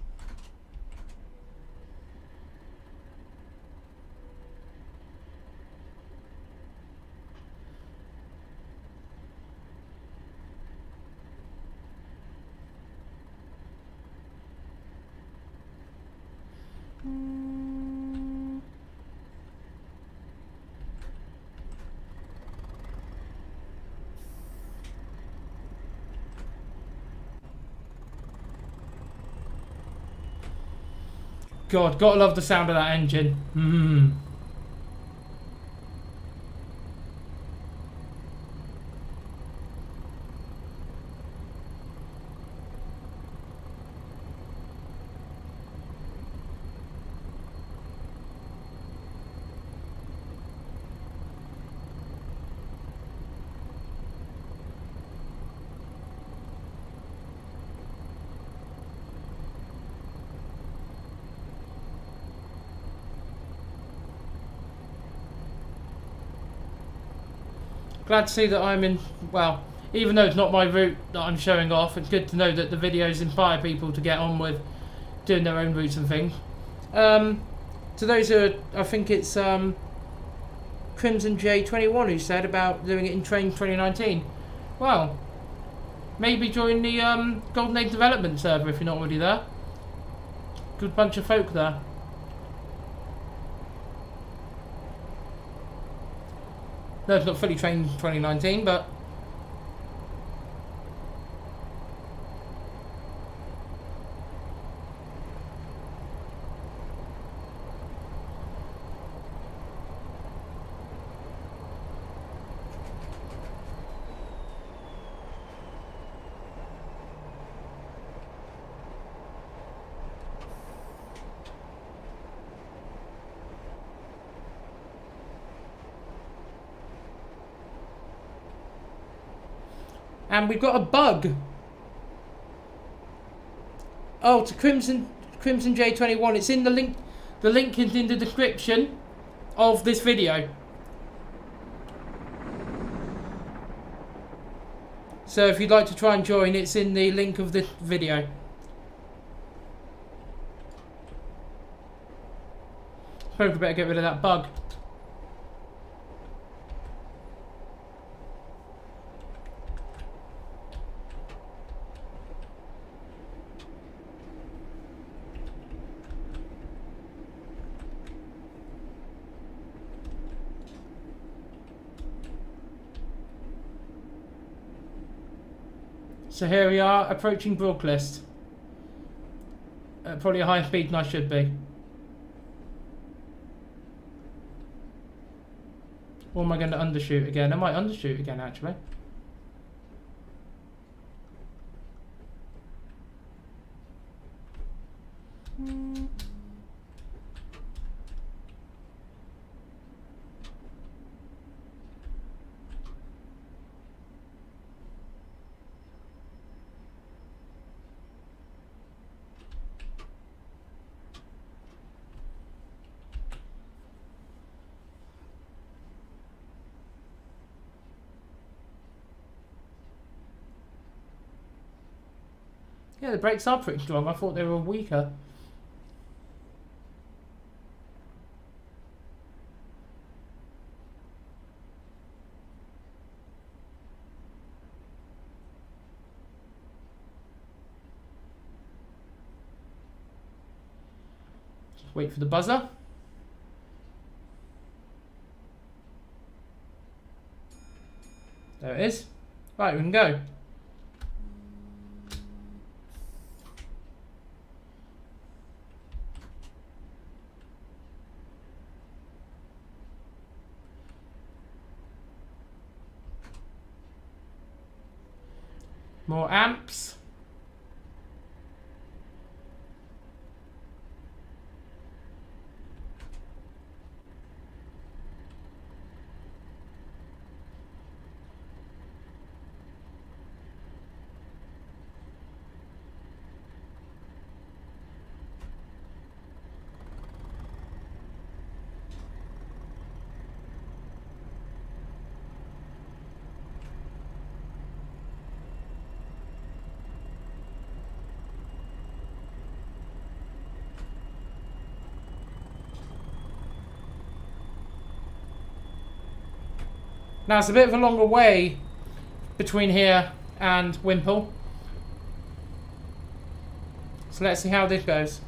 God, gotta love the sound of that engine. Glad to see that I'm in, well, even though it's not my route that I'm showing off, it's good to know that the videos inspire people to get on with doing their own routes and things. To those who are, I think it's Crimson J21 who said about doing it in Train 2019. Well, maybe join the Golden Age Development server if you're not already there. Good bunch of folk there. No, it's not fully trained 2019, but and we've got a bug. Oh, to Crimson J21. It's in the link. The link is in the description of this video. So if you'd like to try and join, it's in the link of this video. Hope we better get rid of that bug. So here we are, approaching Broadclist. Probably a higher speed than I should be. Or am I going to undershoot again? I might undershoot again, actually. Yeah, the brakes are pretty strong. I thought they were weaker. Just wait for the buzzer. There it is. Right, we can go. More amps. Now it's a bit of a longer way between here and Wimple. So let's see how this goes.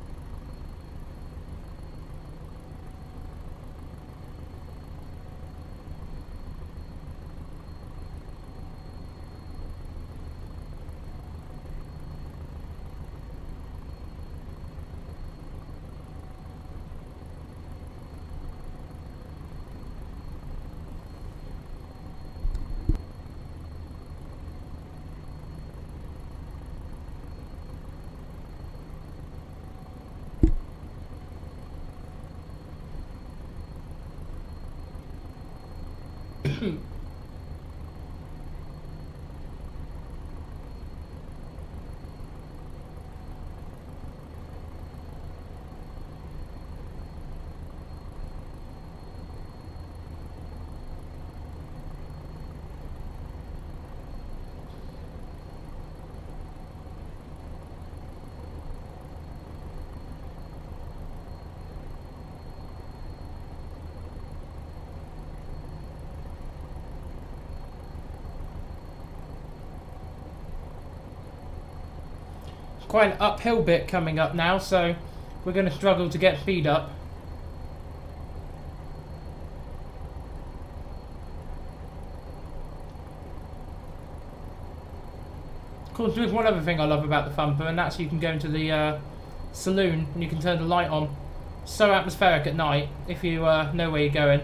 Quite an uphill bit coming up now, so we're going to struggle to get speed up. Of course, there's one other thing I love about the Thumper, and that's you can go into the saloon and you can turn the light on. So atmospheric at night if you know where you're going.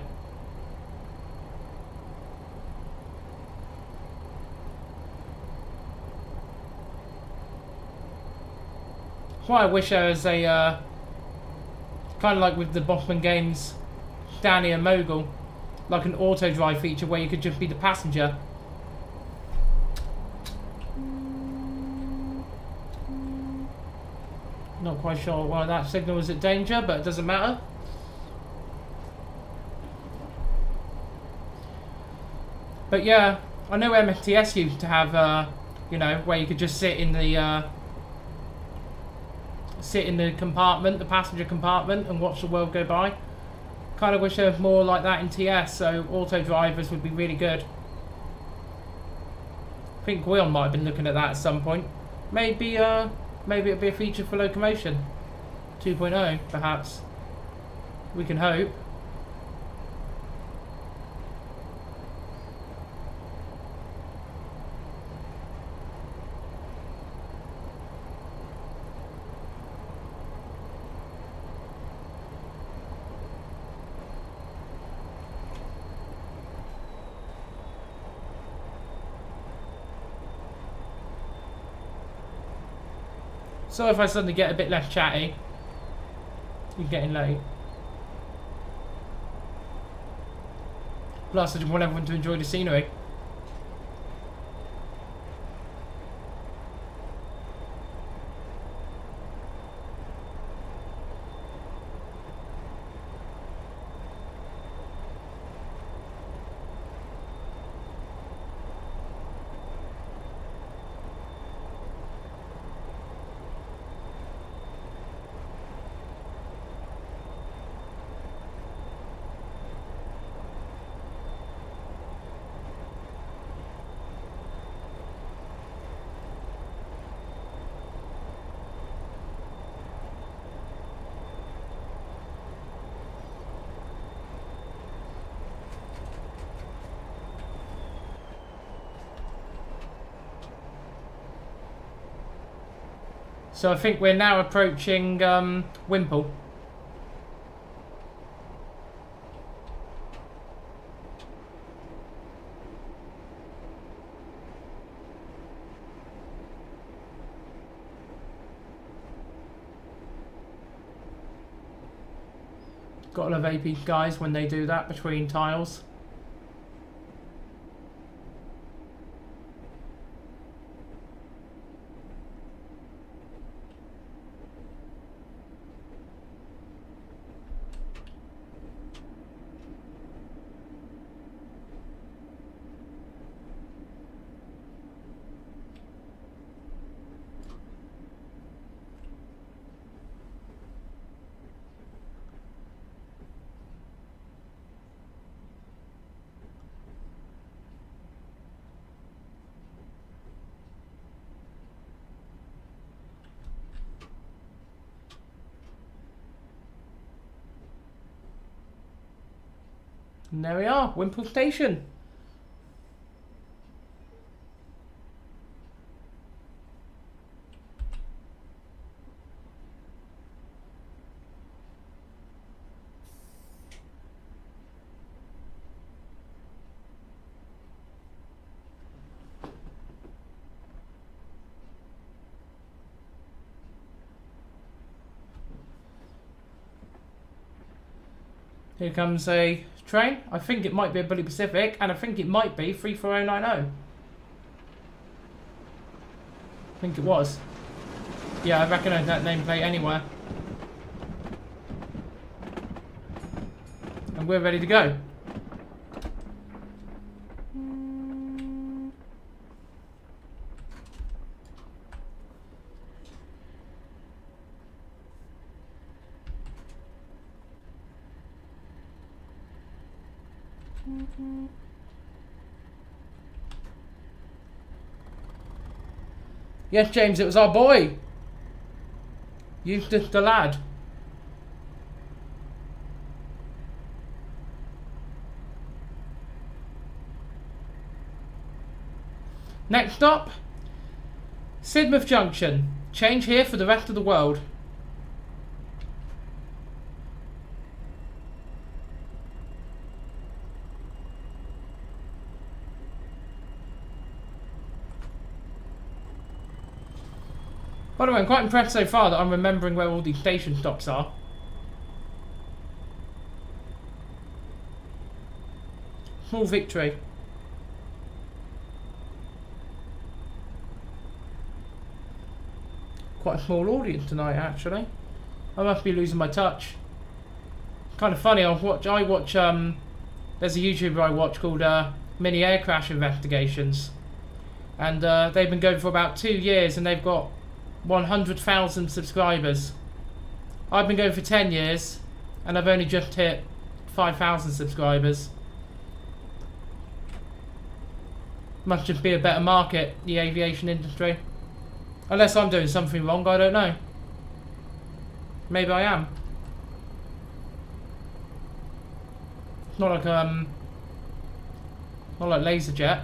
What I wish there was a kind of like with the Bosman games, Danny and Mogul, like an auto drive feature where you could just be the passenger. Not quite sure why that signal was at danger, but it doesn't matter. But yeah, I know MTS used to have, you know, where you could just sit in the compartment, the passenger compartment, and watch the world go by. Kind of wish there was more like that in TS, so auto drivers would be really good. I think Gwion might have been looking at that at some point. Maybe it'll be a feature for Locomotion 2.0, perhaps. We can hope. So if I suddenly get a bit less chatty, you're getting late. Plus I just want everyone to enjoy the scenery. So I think we're now approaching Wimple. Gotta love AP guys when they do that between tiles. And there we are, Wimple Station. Here comes a train. I think it might be a Bully Pacific, and I think it might be 34090. I think it was. Yeah, I recognise that nameplate anywhere. And we're ready to go. Yes, James, it was our boy. You the lad. Next stop, Sidmouth Junction. Change here for the rest of the world. By the way, I'm quite impressed so far that I'm remembering where all these station stops are. Small victory. Quite a small audience tonight, actually. I must be losing my touch. Kind of funny. I watch. There's a YouTuber I watch called Mini Air Crash Investigations, and they've been going for about 2 years, and they've got 100,000 subscribers. I've been going for 10 years and I've only just hit 5,000 subscribers. Must just be a better market, the aviation industry. Unless I'm doing something wrong, I don't know. Maybe I am. It's not like LaserJet.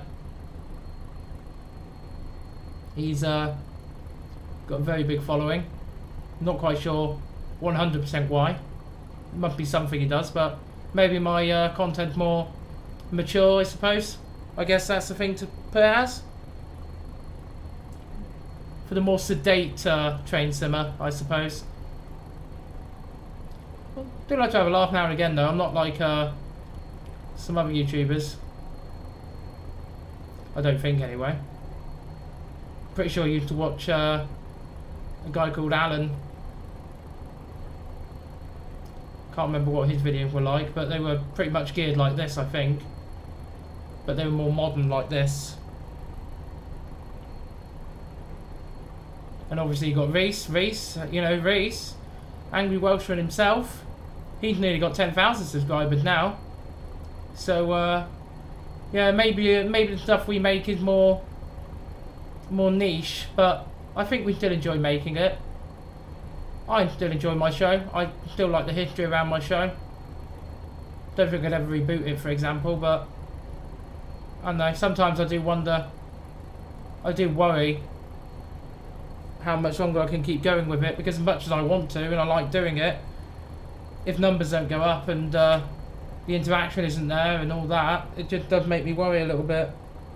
He's got a very big following. Not quite sure 100% why. It must be something he does, but maybe my content's more mature, I suppose. I guess that's the thing to put it as. For the more sedate train simmer, I suppose. I do like to have a laugh now and again, though. I'm not like some other YouTubers. I don't think, anyway. Pretty sure I used to watch a guy called Alan. Can't remember what his videos were like, but they were pretty much geared like this, I think. But they were more modern like this. And obviously you got Reese, you know, Reese, Angry Welshman himself. He's nearly got 10,000 subscribers now. So yeah, maybe the stuff we make is more niche, but I think we still enjoy making it. I still enjoy my show. I still like the history around my show. Don't think I'd ever reboot it, for example, but I don't know, sometimes I do wonder, I do worry how much longer I can keep going with it, because as much as I want to and I like doing it, if numbers don't go up and the interaction isn't there and all that, it just does make me worry a little bit.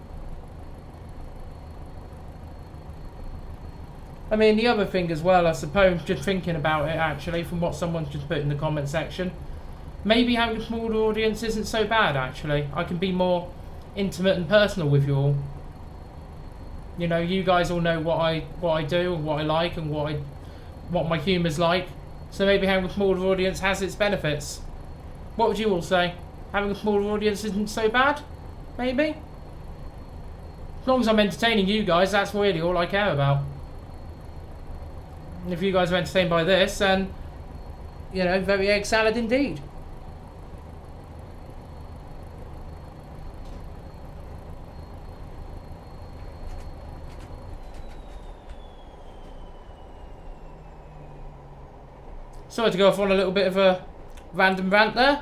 I mean, the other thing as well, I suppose, just thinking about it actually, from what someone's just put in the comment section, maybe having a smaller audience isn't so bad actually. I can be more intimate and personal with you all. You know, you guys all know what I do and what I like and what my humour's like. So maybe having a smaller audience has its benefits. What would you all say? Having a smaller audience isn't so bad? Maybe? As long as I'm entertaining you guys, that's really all I care about. And if you guys are entertained by this, then, you know, very egg salad indeed. Sorry to go off on a little bit of a random rant there.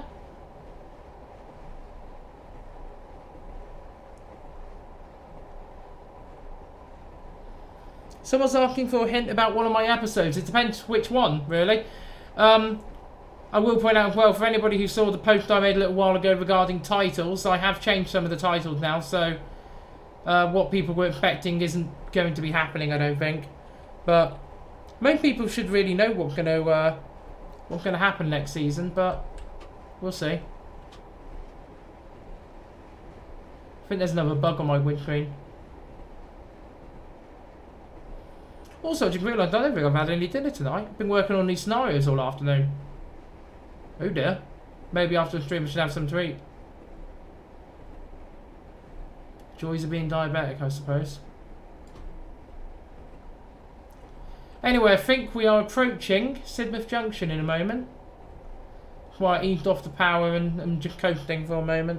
Someone's asking for a hint about one of my episodes. It depends which one, really. I will point out as well, for anybody who saw the post I made a little while ago regarding titles, I have changed some of the titles now, so what people were expecting isn't going to be happening, I don't think. But most people should really know what's going to happen next season, but we'll see. I think there's another bug on my windscreen. Also, I just realised I don't think I've had any dinner tonight. I've been working on these scenarios all afternoon. Oh dear. Maybe after the stream I should have some to eat. Joys of being diabetic, I suppose. Anyway, I think we are approaching Sidmouth Junction in a moment. That's why I eased off the power and just coasting for a moment.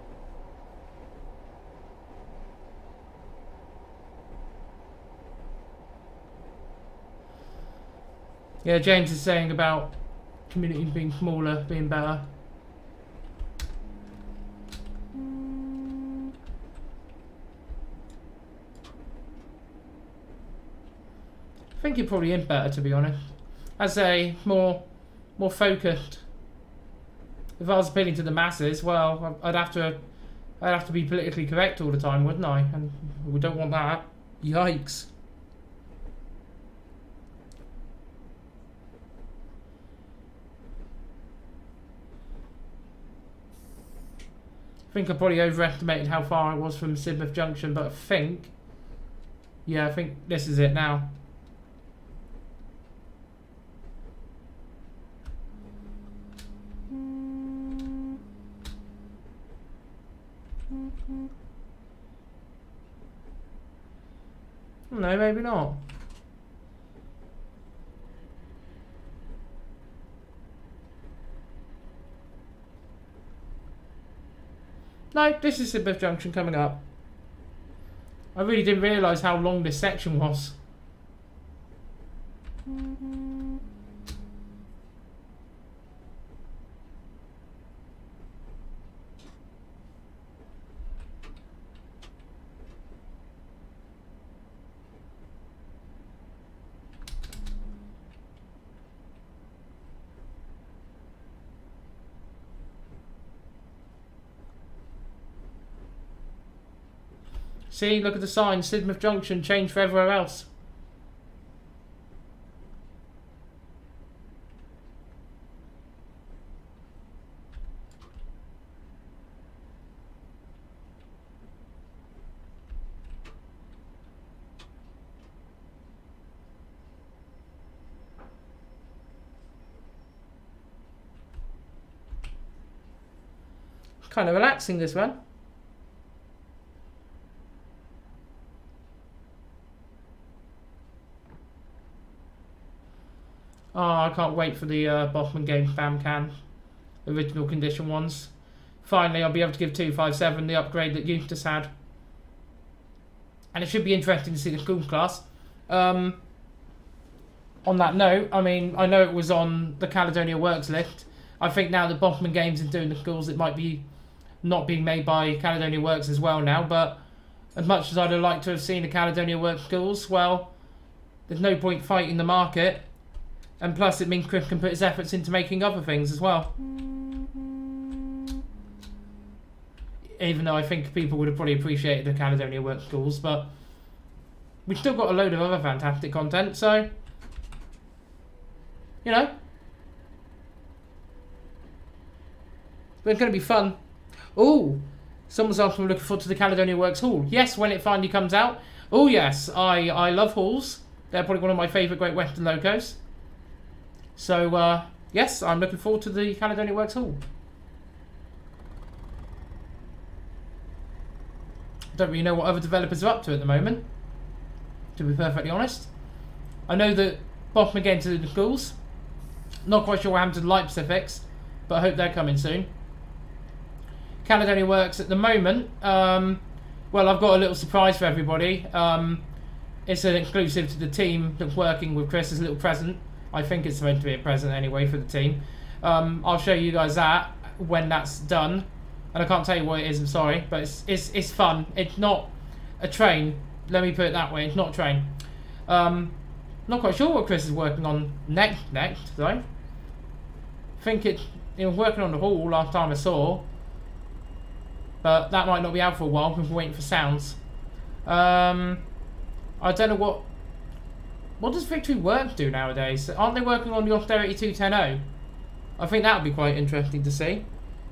Yeah, James is saying about communities being smaller, being better. I think it probably is better, to be honest. As a more focused. If I was appealing to the masses, well, I'd have to be politically correct all the time, wouldn't I? And we don't want that. Yikes. I think I probably overestimated how far I was from Sidmouth Junction, but I think this is it now. No, maybe not. No, this is Sidmouth Junction coming up. I really didn't realise how long this section was. See, look at the sign, Sidmouth Junction, change for everywhere else. Kind of relaxing, this one. Oh, I can't wait for the Bossman Game spam can. Original condition ones. Finally, I'll be able to give 257 the upgrade that Eustace had. And it should be interesting to see the school class. On that note, I mean, I know it was on the Caledonia Works list. I think now that Bossman Games is doing the schools, it might be not being made by Caledonia Works as well now. But as much as I'd have liked to have seen the Caledonia Works schools, well, there's no point fighting the market. And plus it means Chris can put his efforts into making other things as well. Even though I think people would have probably appreciated the Caledonia Works tools, but we've still got a load of other fantastic content, so, you know, it's going to be fun. Oh, someone's asking, looking forward to the Caledonia Works haul. Yes, when it finally comes out. Oh yes, I love hauls. They're probably one of my favourite Great Western locos. So, yes, I'm looking forward to the Caledonia Works haul. Don't really know what other developers are up to at the moment, to be perfectly honest. I know that Bob again to the schools. Not quite sure what happened to the Light Pacifics, but I hope they're coming soon. Caledonia Works at the moment. Well, I've got a little surprise for everybody. It's an exclusive to the team that's working with Chris as a little present. I think it's meant to be a present anyway for the team. I'll show you guys that when that's done. And I can't tell you what it is, I'm sorry, but it's fun. It's not a train, let me put it that way, it's not a train. Not quite sure what Chris is working on next though. I think it was working on the haul last time I saw. But that might not be out for a while because we're waiting for sounds. I don't know what does Victory Works do nowadays? Aren't they working on the Austerity 210.0? I think that would be quite interesting to see.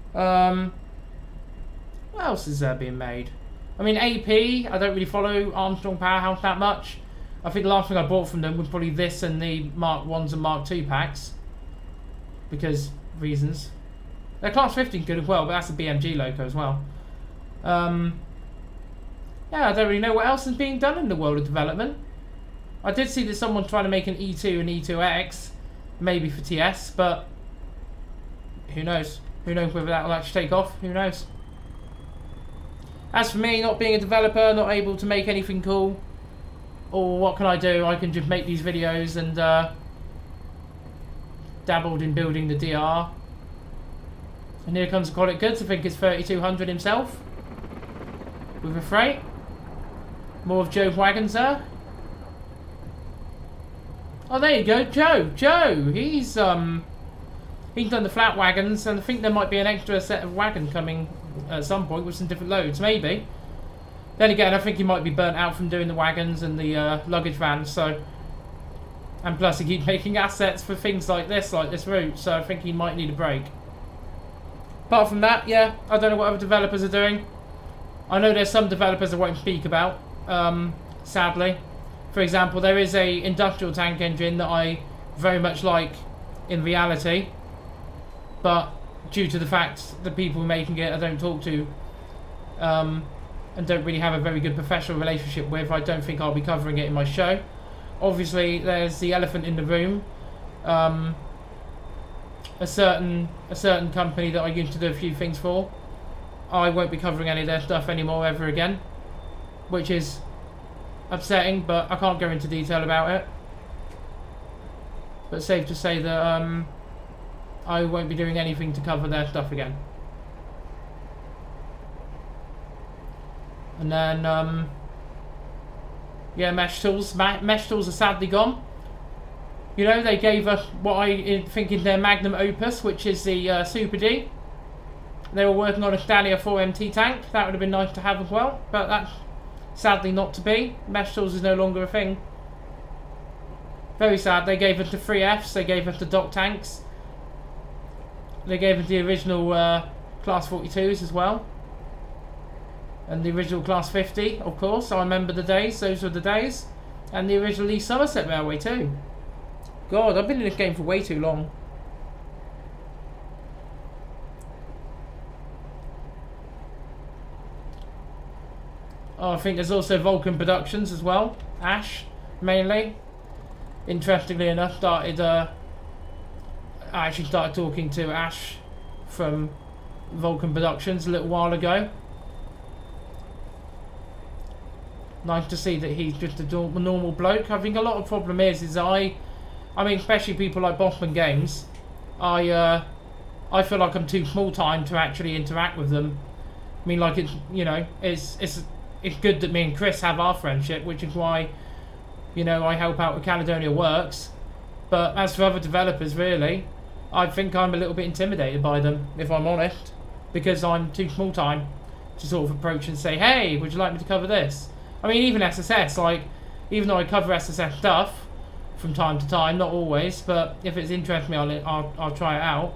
What else is there being made? I mean, AP, I don't really follow Armstrong Powerhouse that much. I think the last thing I bought from them was probably this and the Mark 1s and Mark 2 packs. Because reasons. Their Class 15 good as well, but that's a BMG loco as well. Yeah, I don't really know what else is being done in the world of development. I did see that someone trying to make an E2 and E2X, maybe for TS, but who knows? Who knows whether that will actually take off? Who knows? As for me, not being a developer, not able to make anything cool, or what can I do? I can just make these videos and dabbled in building the DR. And here comes Call It Goods. I think it's 3200 himself with a freight. More of Joe's wagons there. Oh, there you go, Joe. He's done the flat wagons, and I think there might be an extra set of wagon coming at some point with some different loads, maybe. Then again, I think he might be burnt out from doing the wagons and the luggage vans, so. And plus, he keeps making assets for things like this route, so I think he might need a break. Apart from that, yeah, I don't know what other developers are doing. I know there's some developers I won't speak about, sadly. For example, there is a industrial tank engine that I very much like in reality, but due to the fact the people making it I don't talk to and don't really have a very good professional relationship with, I don't think I'll be covering it in my show. Obviously, there's the elephant in the room. A certain company that I used to do a few things for. I won't be covering any of their stuff anymore ever again, which is upsetting, but I can't go into detail about it. But safe to say that I won't be doing anything to cover their stuff again. And then yeah, Mesh Tools. Mesh Tools are sadly gone. You know, they gave us what I think is their magnum opus, which is the Super D. They were working on a Stalia 4MT tank. That would have been nice to have as well, but that's sadly not to be. Mesh Tools is no longer a thing. Very sad. They gave us the 3Fs, they gave us the dock tanks. They gave us the original Class 42s as well. And the original Class 50, of course. I remember the days, those were the days. And the original East Somerset Railway too. God, I've been in this game for way too long. Oh, I think there's also Vulcan Productions as well. Ash, mainly. Interestingly enough, I actually started talking to Ash from Vulcan Productions a little while ago. Nice to see that he's just a normal bloke. I think a lot of problem is I mean, especially people like Bosman Games, I feel like I'm too small time to actually interact with them. I mean, like, it's, you know, it's good that me and Chris have our friendship, which is why you know, I help out with Caledonia Works. But as for other developers, really, I think I'm a little bit intimidated by them, if I'm honest, because I'm too small time to sort of approach and say, hey, would you like me to cover this? I mean, even SSS, like, even though I cover SSS stuff from time to time, not always, but if it's interests me, I'll try it out.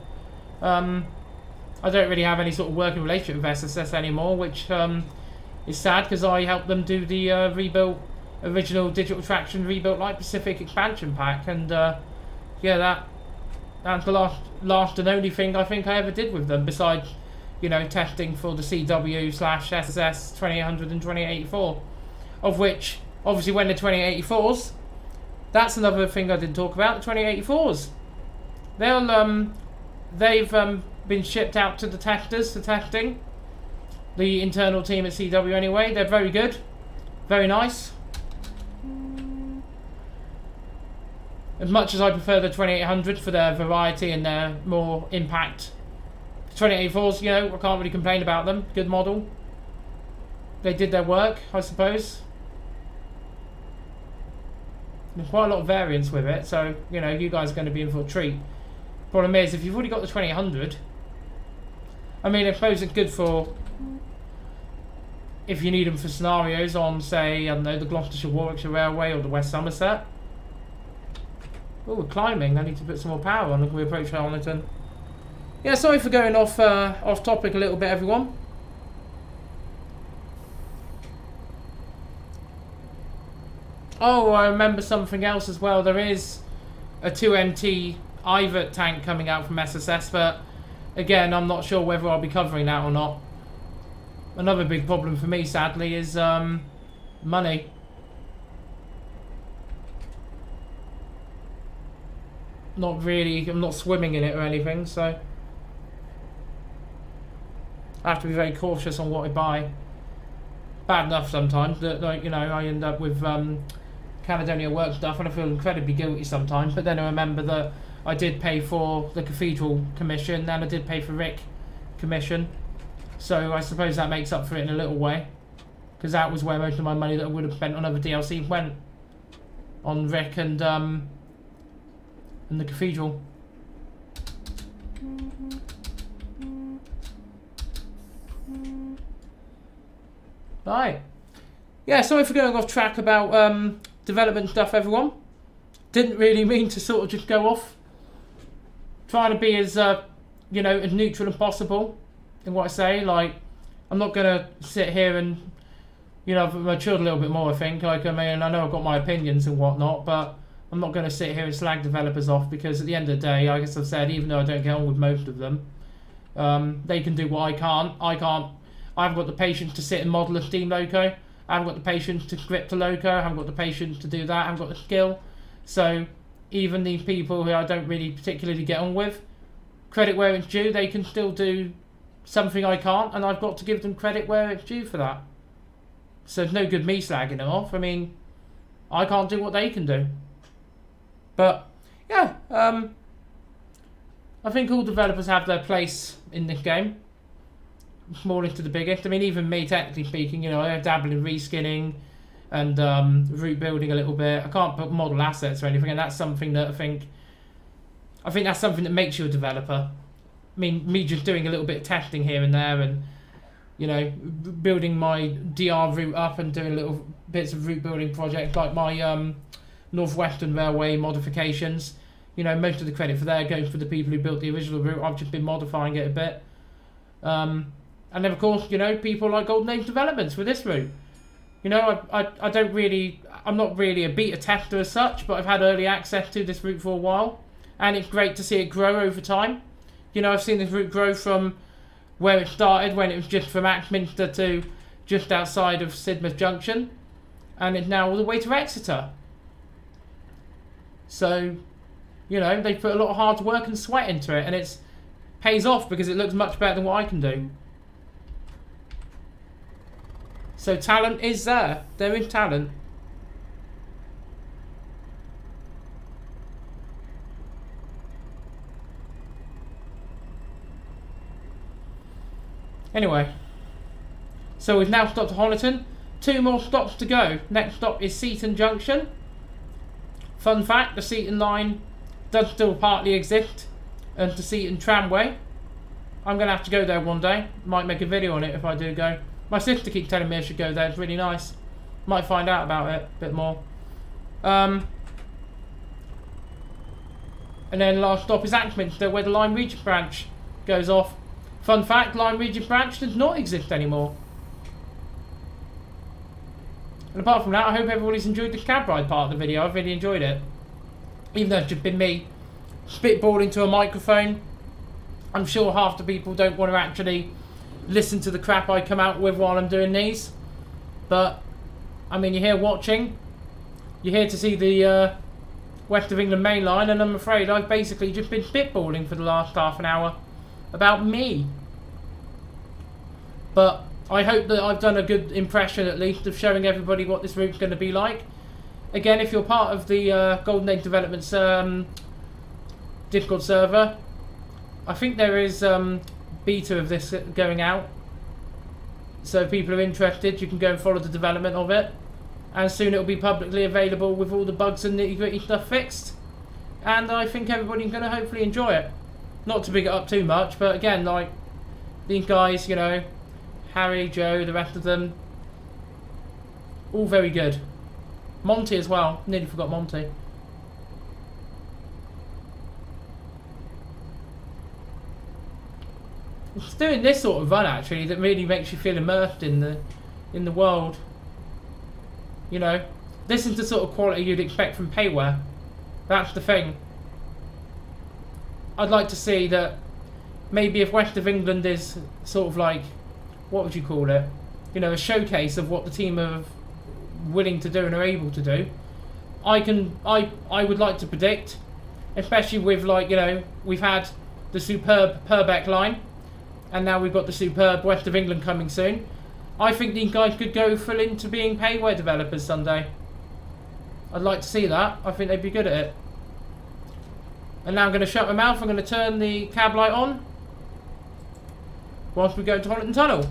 I don't really have any sort of working relationship with SSS anymore, which is sad, because I helped them do the original Digital Traction Rebuilt Light Pacific expansion pack, and yeah, that's the last and only thing I think I ever did with them, besides, you know, testing for the CW/SSS 2800 and 2884, of which, obviously, when the 2884s, that's another thing I didn't talk about, the 2884s. They've been shipped out to the testers for testing. The internal team at CW anyway. They're very good. Very nice. As much as I prefer the 2800 for their variety and their more impact. 2884s, you know, I can't really complain about them. Good model. They did their work, I suppose. There's quite a lot of variance with it, so, you know, you guys are going to be in for a treat. Problem is, if you've already got the 2800, I mean, I suppose it's good for, if you need them for scenarios on, say, I don't know, the Gloucestershire-Warwickshire Railway or the West Somerset. Oh, we're climbing. I need to put some more power on as we approach Hamilton. Yeah, sorry for going off topic a little bit, everyone. Oh, I remember something else as well. There is a 2MT IVET tank coming out from SSS, but again, I'm not sure whether I'll be covering that or not. Another big problem for me, sadly, is money. Not really, I'm not swimming in it or anything, so I have to be very cautious on what I buy. Bad enough sometimes that, like, you know, I end up with Caledonia Work stuff and I feel incredibly guilty sometimes, but then I remember that I did pay for the Cathedral commission and I did pay for Rick commission, so I suppose that makes up for it in a little way, because that was where most of my money that I would have spent on other DLC went, on Rick and the Cathedral. Right. Yeah, sorry for going off track about development stuff, everyone. Didn't really mean to sort of just go off. Trying to be as, you know, as neutral as possible in what I say. Like, I'm not going to sit here and, you know, I've matured a little bit more, I think. Like, I mean, I know I've got my opinions and whatnot, but I'm not going to sit here and slag developers off, because at the end of the day, I guess I've said, even though I don't get on with most of them, they can do what I can't. I haven't got the patience to sit and model a Steam loco. I haven't got the patience to script a loco. I haven't got the patience to do that. I haven't got the skill. So even these people who I don't really particularly get on with, credit where it's due, they can still do something I can't, and I've got to give them credit where it's due for that. So it's no good me slagging them off. I mean, I can't do what they can do. But yeah, I think all developers have their place in this game. Smallest to the biggest. I mean, even me, technically speaking, you know, I dabble in reskinning and route building a little bit. I can't put model assets or anything, and that's something that I think that's something that makes you a developer. I mean, me just doing a little bit of testing here and there, and, you know, building my DR route up and doing little bits of route building projects like my Northwestern Railway modifications. You know, most of the credit for that goes for the people who built the original route. I've just been modifying it a bit. And then, of course, you know, people like Golden Age Developments with this route. You know, I'm not really a beta tester as such, but I've had early access to this route for a while, and it's great to see it grow over time. You know, I've seen this route grow from where it started, when it was just from Axminster to just outside of Sidmouth Junction, and it's now all the way to Exeter. So, you know, they put a lot of hard work and sweat into it, and it pays off because it looks much better than what I can do. So talent is there. There is talent. Anyway, so we've now stopped at Honiton. 2 more stops to go. Next stop is Seaton Junction. Fun fact, the Seaton line does still partly exist, and the Seaton tramway. I'm going to have to go there one day. Might make a video on it if I do go. My sister keeps telling me I should go there. It's really nice. Might find out about it a bit more. And then last stop is Axminster, where the Lyme Regent branch goes off. Fun fact, Lyme Regent branch does not exist anymore. And apart from that, I hope everybody's enjoyed the cab ride part of the video. I've really enjoyed it. Even though it's just been me spitballing into a microphone. I'm sure half the people don't want to actually listen to the crap I come out with while I'm doing these. But, I mean, you're here watching. You're here to see the West of England Mainline, and I'm afraid I've basically just been spitballing for the last half an hour about me. But I hope that I've done a good impression, at least, of showing everybody what this route's going to be like. Again, if you're part of the Golden Age Developments Discord server, I think there is beta of this going out. So if people are interested, you can go and follow the development of it. And soon it will be publicly available with all the bugs and nitty-gritty stuff fixed. And I think everybody's going to hopefully enjoy it. Not to big it up too much, but again, like, these guys, you know, Harry, Joe, the rest of them, all very good. Monty as well. Nearly forgot Monty. It's doing this sort of run actually that really makes you feel immersed in the world. You know, this is the sort of quality you'd expect from payware. That's the thing. I'd like to see that maybe if West of England is sort of like, what would you call it? You know, a showcase of what the team are willing to do and are able to do. I would like to predict, especially with, like, you know, we've had the superb Purbeck line, and now we've got the superb West of England coming soon. I think these guys could go full into being payware developers someday. I'd like to see that. I think they'd be good at it. And now I'm going to shut my mouth. I'm going to turn the cab light on whilst we go to Honiton Tunnel.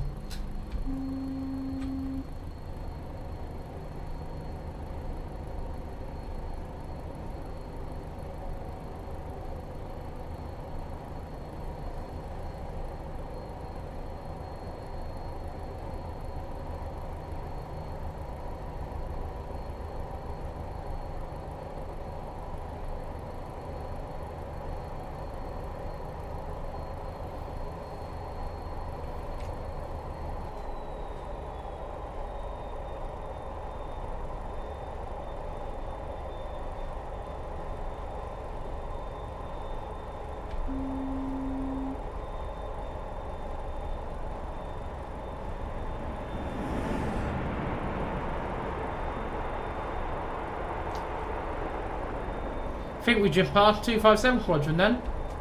I think we just passed 257 Quadrant then.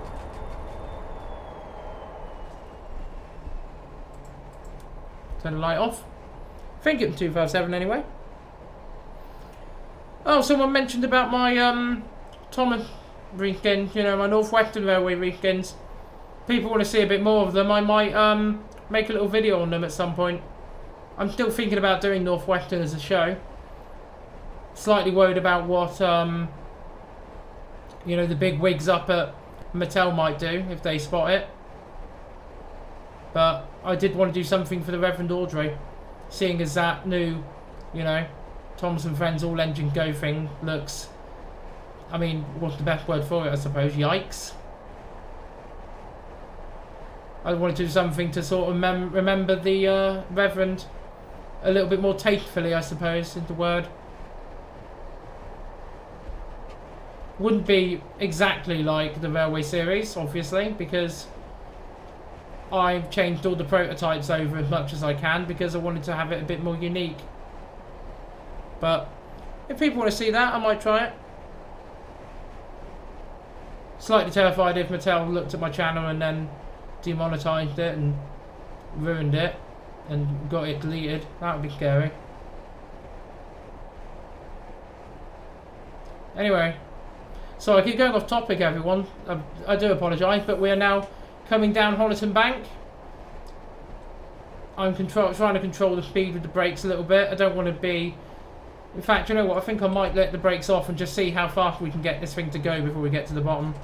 Turn the light off. I think it's 257 anyway. Oh, someone mentioned about my Thomas reskins, you know, my North Western Railway reskins. People want to see a bit more of them. I might make a little video on them at some point. I'm still thinking about doing North Western as a show. Slightly worried about what you know, the big wigs up at Mattel might do if they spot it. But I did want to do something for the Reverend Audrey, seeing as that new, you know, Thomas and Friends all engine go thing looks, I mean, what's the best word for it, I suppose? Yikes. I wanted to do something to sort of remember the Reverend a little bit more tastefully, I suppose, is the word. Wouldn't be exactly like the Railway series, obviously, because I've changed all the prototypes over as much as I can because I wanted to have it a bit more unique. But if people want to see that, I might try it. Slightly terrified if Mattel looked at my channel and then demonetized it and ruined it and got it deleted. That would be scary. Anyway. So I keep going off topic, everyone. I do apologise, but we are now coming down Honiton Bank. I'm trying to control the speed with the brakes a little bit. I don't want to be In fact, you know what? I think I might let the brakes off and just see how fast we can get this thing to go before we get to the bottom.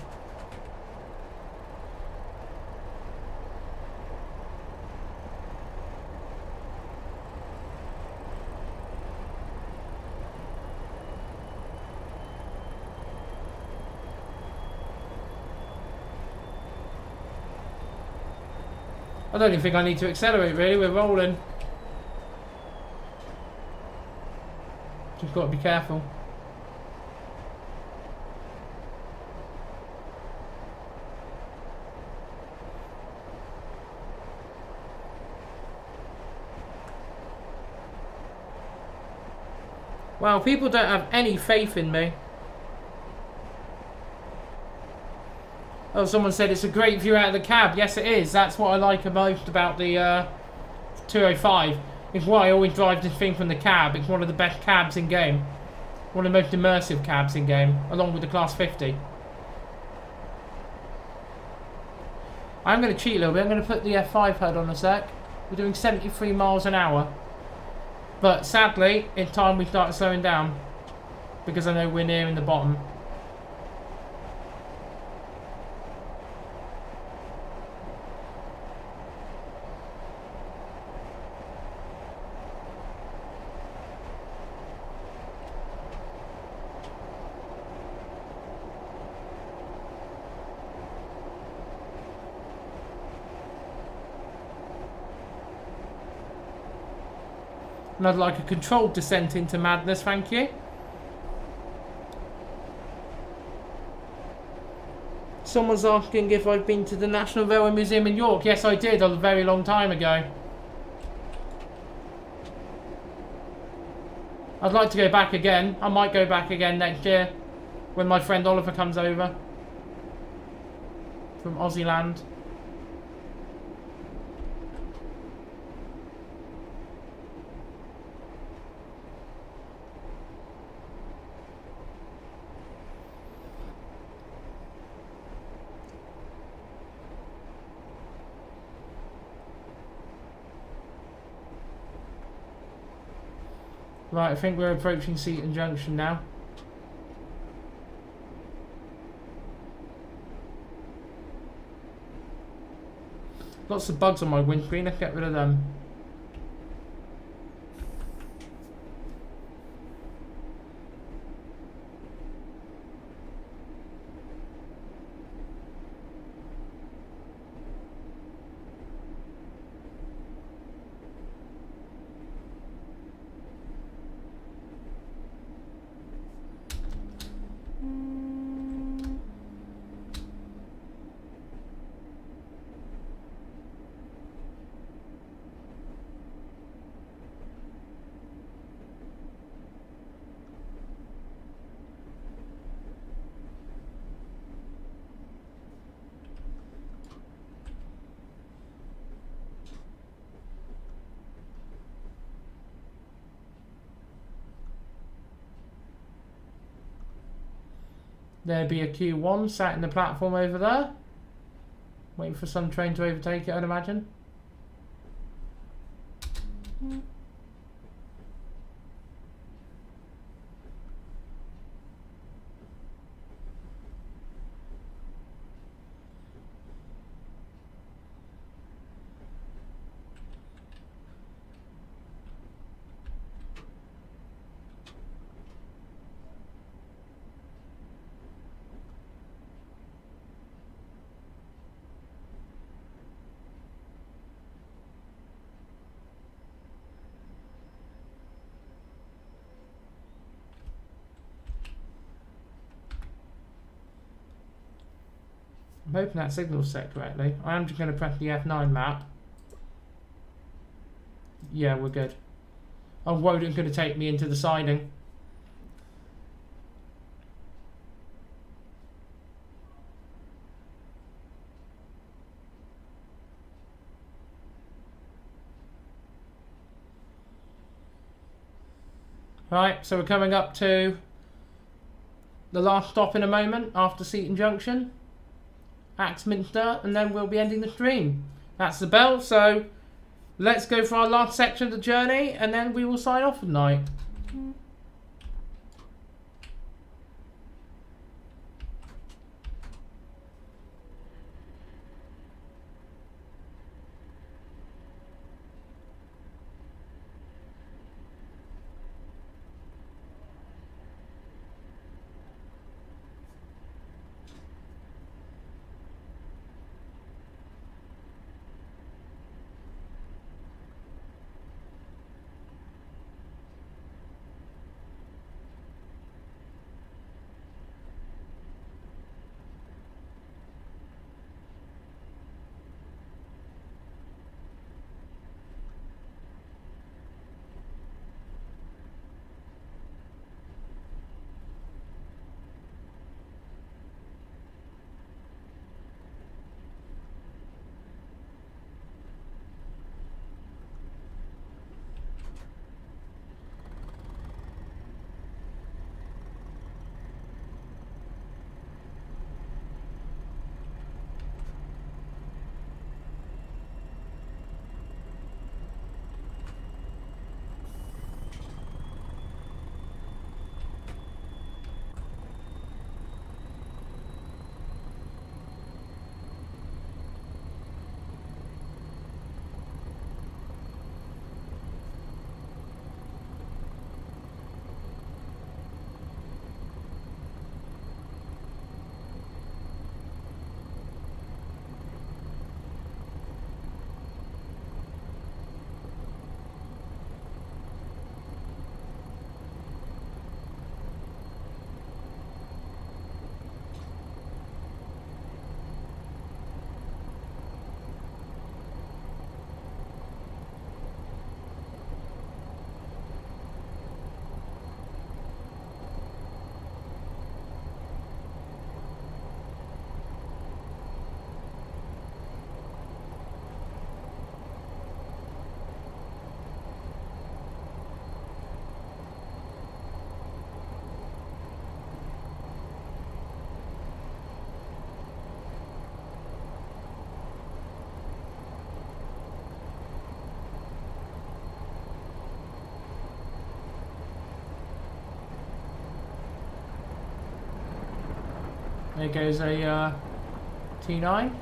I don't even think I need to accelerate, really. We're rolling. Just got to be careful. Wow, people don't have any faith in me. Oh, someone said it's a great view out of the cab. Yes, it is. That's what I like most about the 205. It's why I always drive this thing from the cab. It's one of the best cabs in game. One of the most immersive cabs in game, along with the Class 50. I'm going to cheat a little bit. I'm going to put the F5 HUD on a sec. We're doing 73 miles an hour. But sadly, in time we start slowing down. Because I know we're nearing the bottom. And I'd like a controlled descent into madness, thank you. Someone's asking if I've been to the National Railway Museum in York. Yes, I did, a very long time ago. I'd like to go back again. I might go back again next year when my friend Oliver comes over from Aussieland. Right, I think we're approaching Seaton Junction now. Lots of bugs on my windscreen, let's get rid of them. There'd be a Q1 sat in the platform over there, waiting for some train to overtake it, I'd imagine. I'm hoping that signal's set correctly. I am just going to press the F9 map. Yeah, we're good. I'm worried it's going to take me into the siding. Right, so we're coming up to the last stop in a moment after Seaton Junction. Axminster, and then we'll be ending the stream. That's the bell, so let's go for our last section of the journey, and then we will sign off for the night. There goes a T9.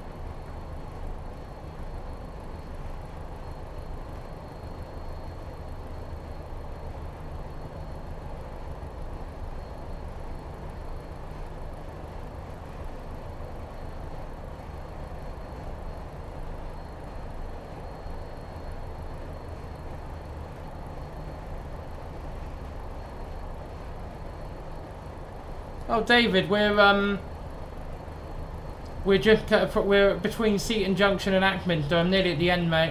Oh, David, we're between Seaton Junction and Ackminster. I'm nearly at the end, mate.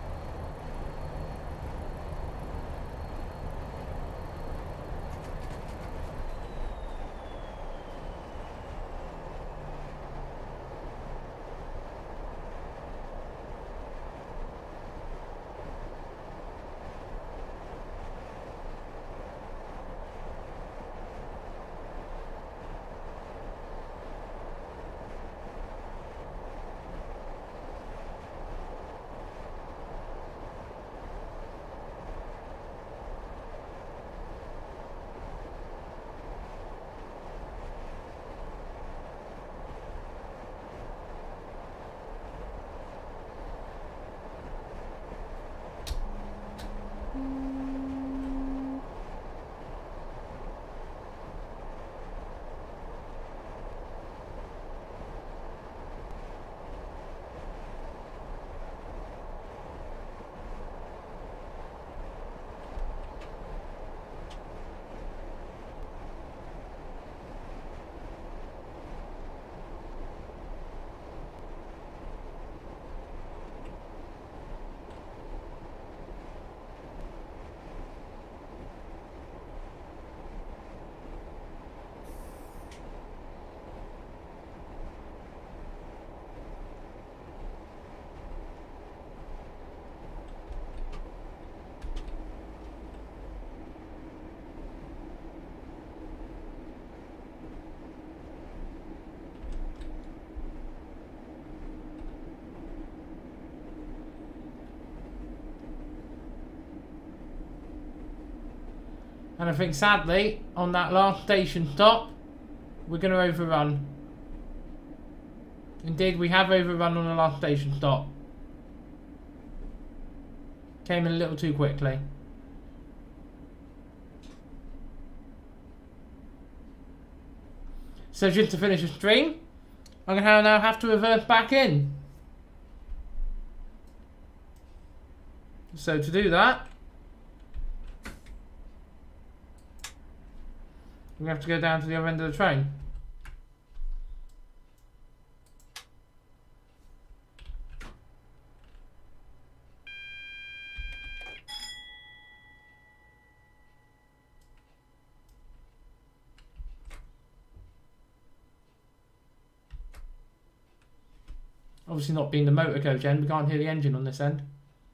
And I think, sadly, on that last station stop, we're going to overrun. Indeed, we have overrun on the last station stop. Came in a little too quickly. So just to finish the stream, I'm going to now have to reverse back in. So to do that, we have to go down to the other end of the train. Obviously not being the motor coach end, we can't hear the engine on this end.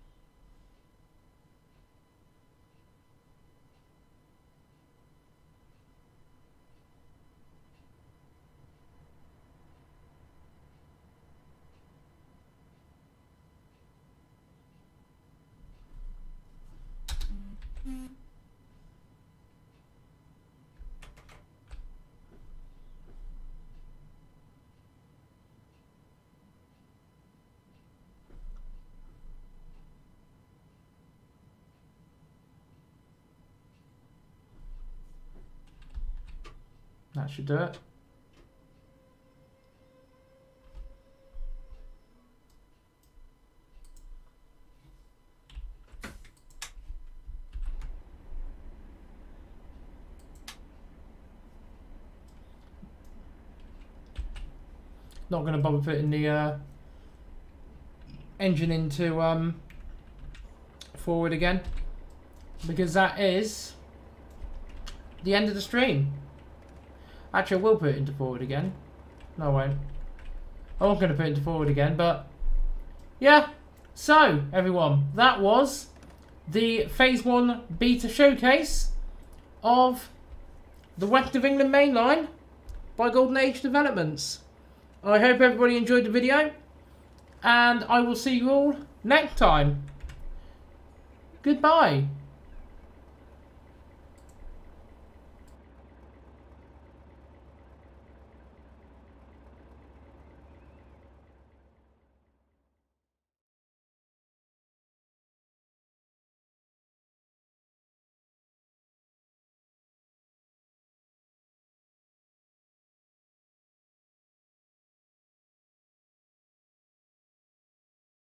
That should do it. Not going to bother putting the engine into forward again, because that is the end of the stream. Actually, I will put it into forward again. No, I won't. I wasn't going to put it into forward again, but yeah. So, everyone, that was the Phase 1 beta showcase of the West of England Mainline by Golden Age Developments. I hope everybody enjoyed the video, and I will see you all next time. Goodbye.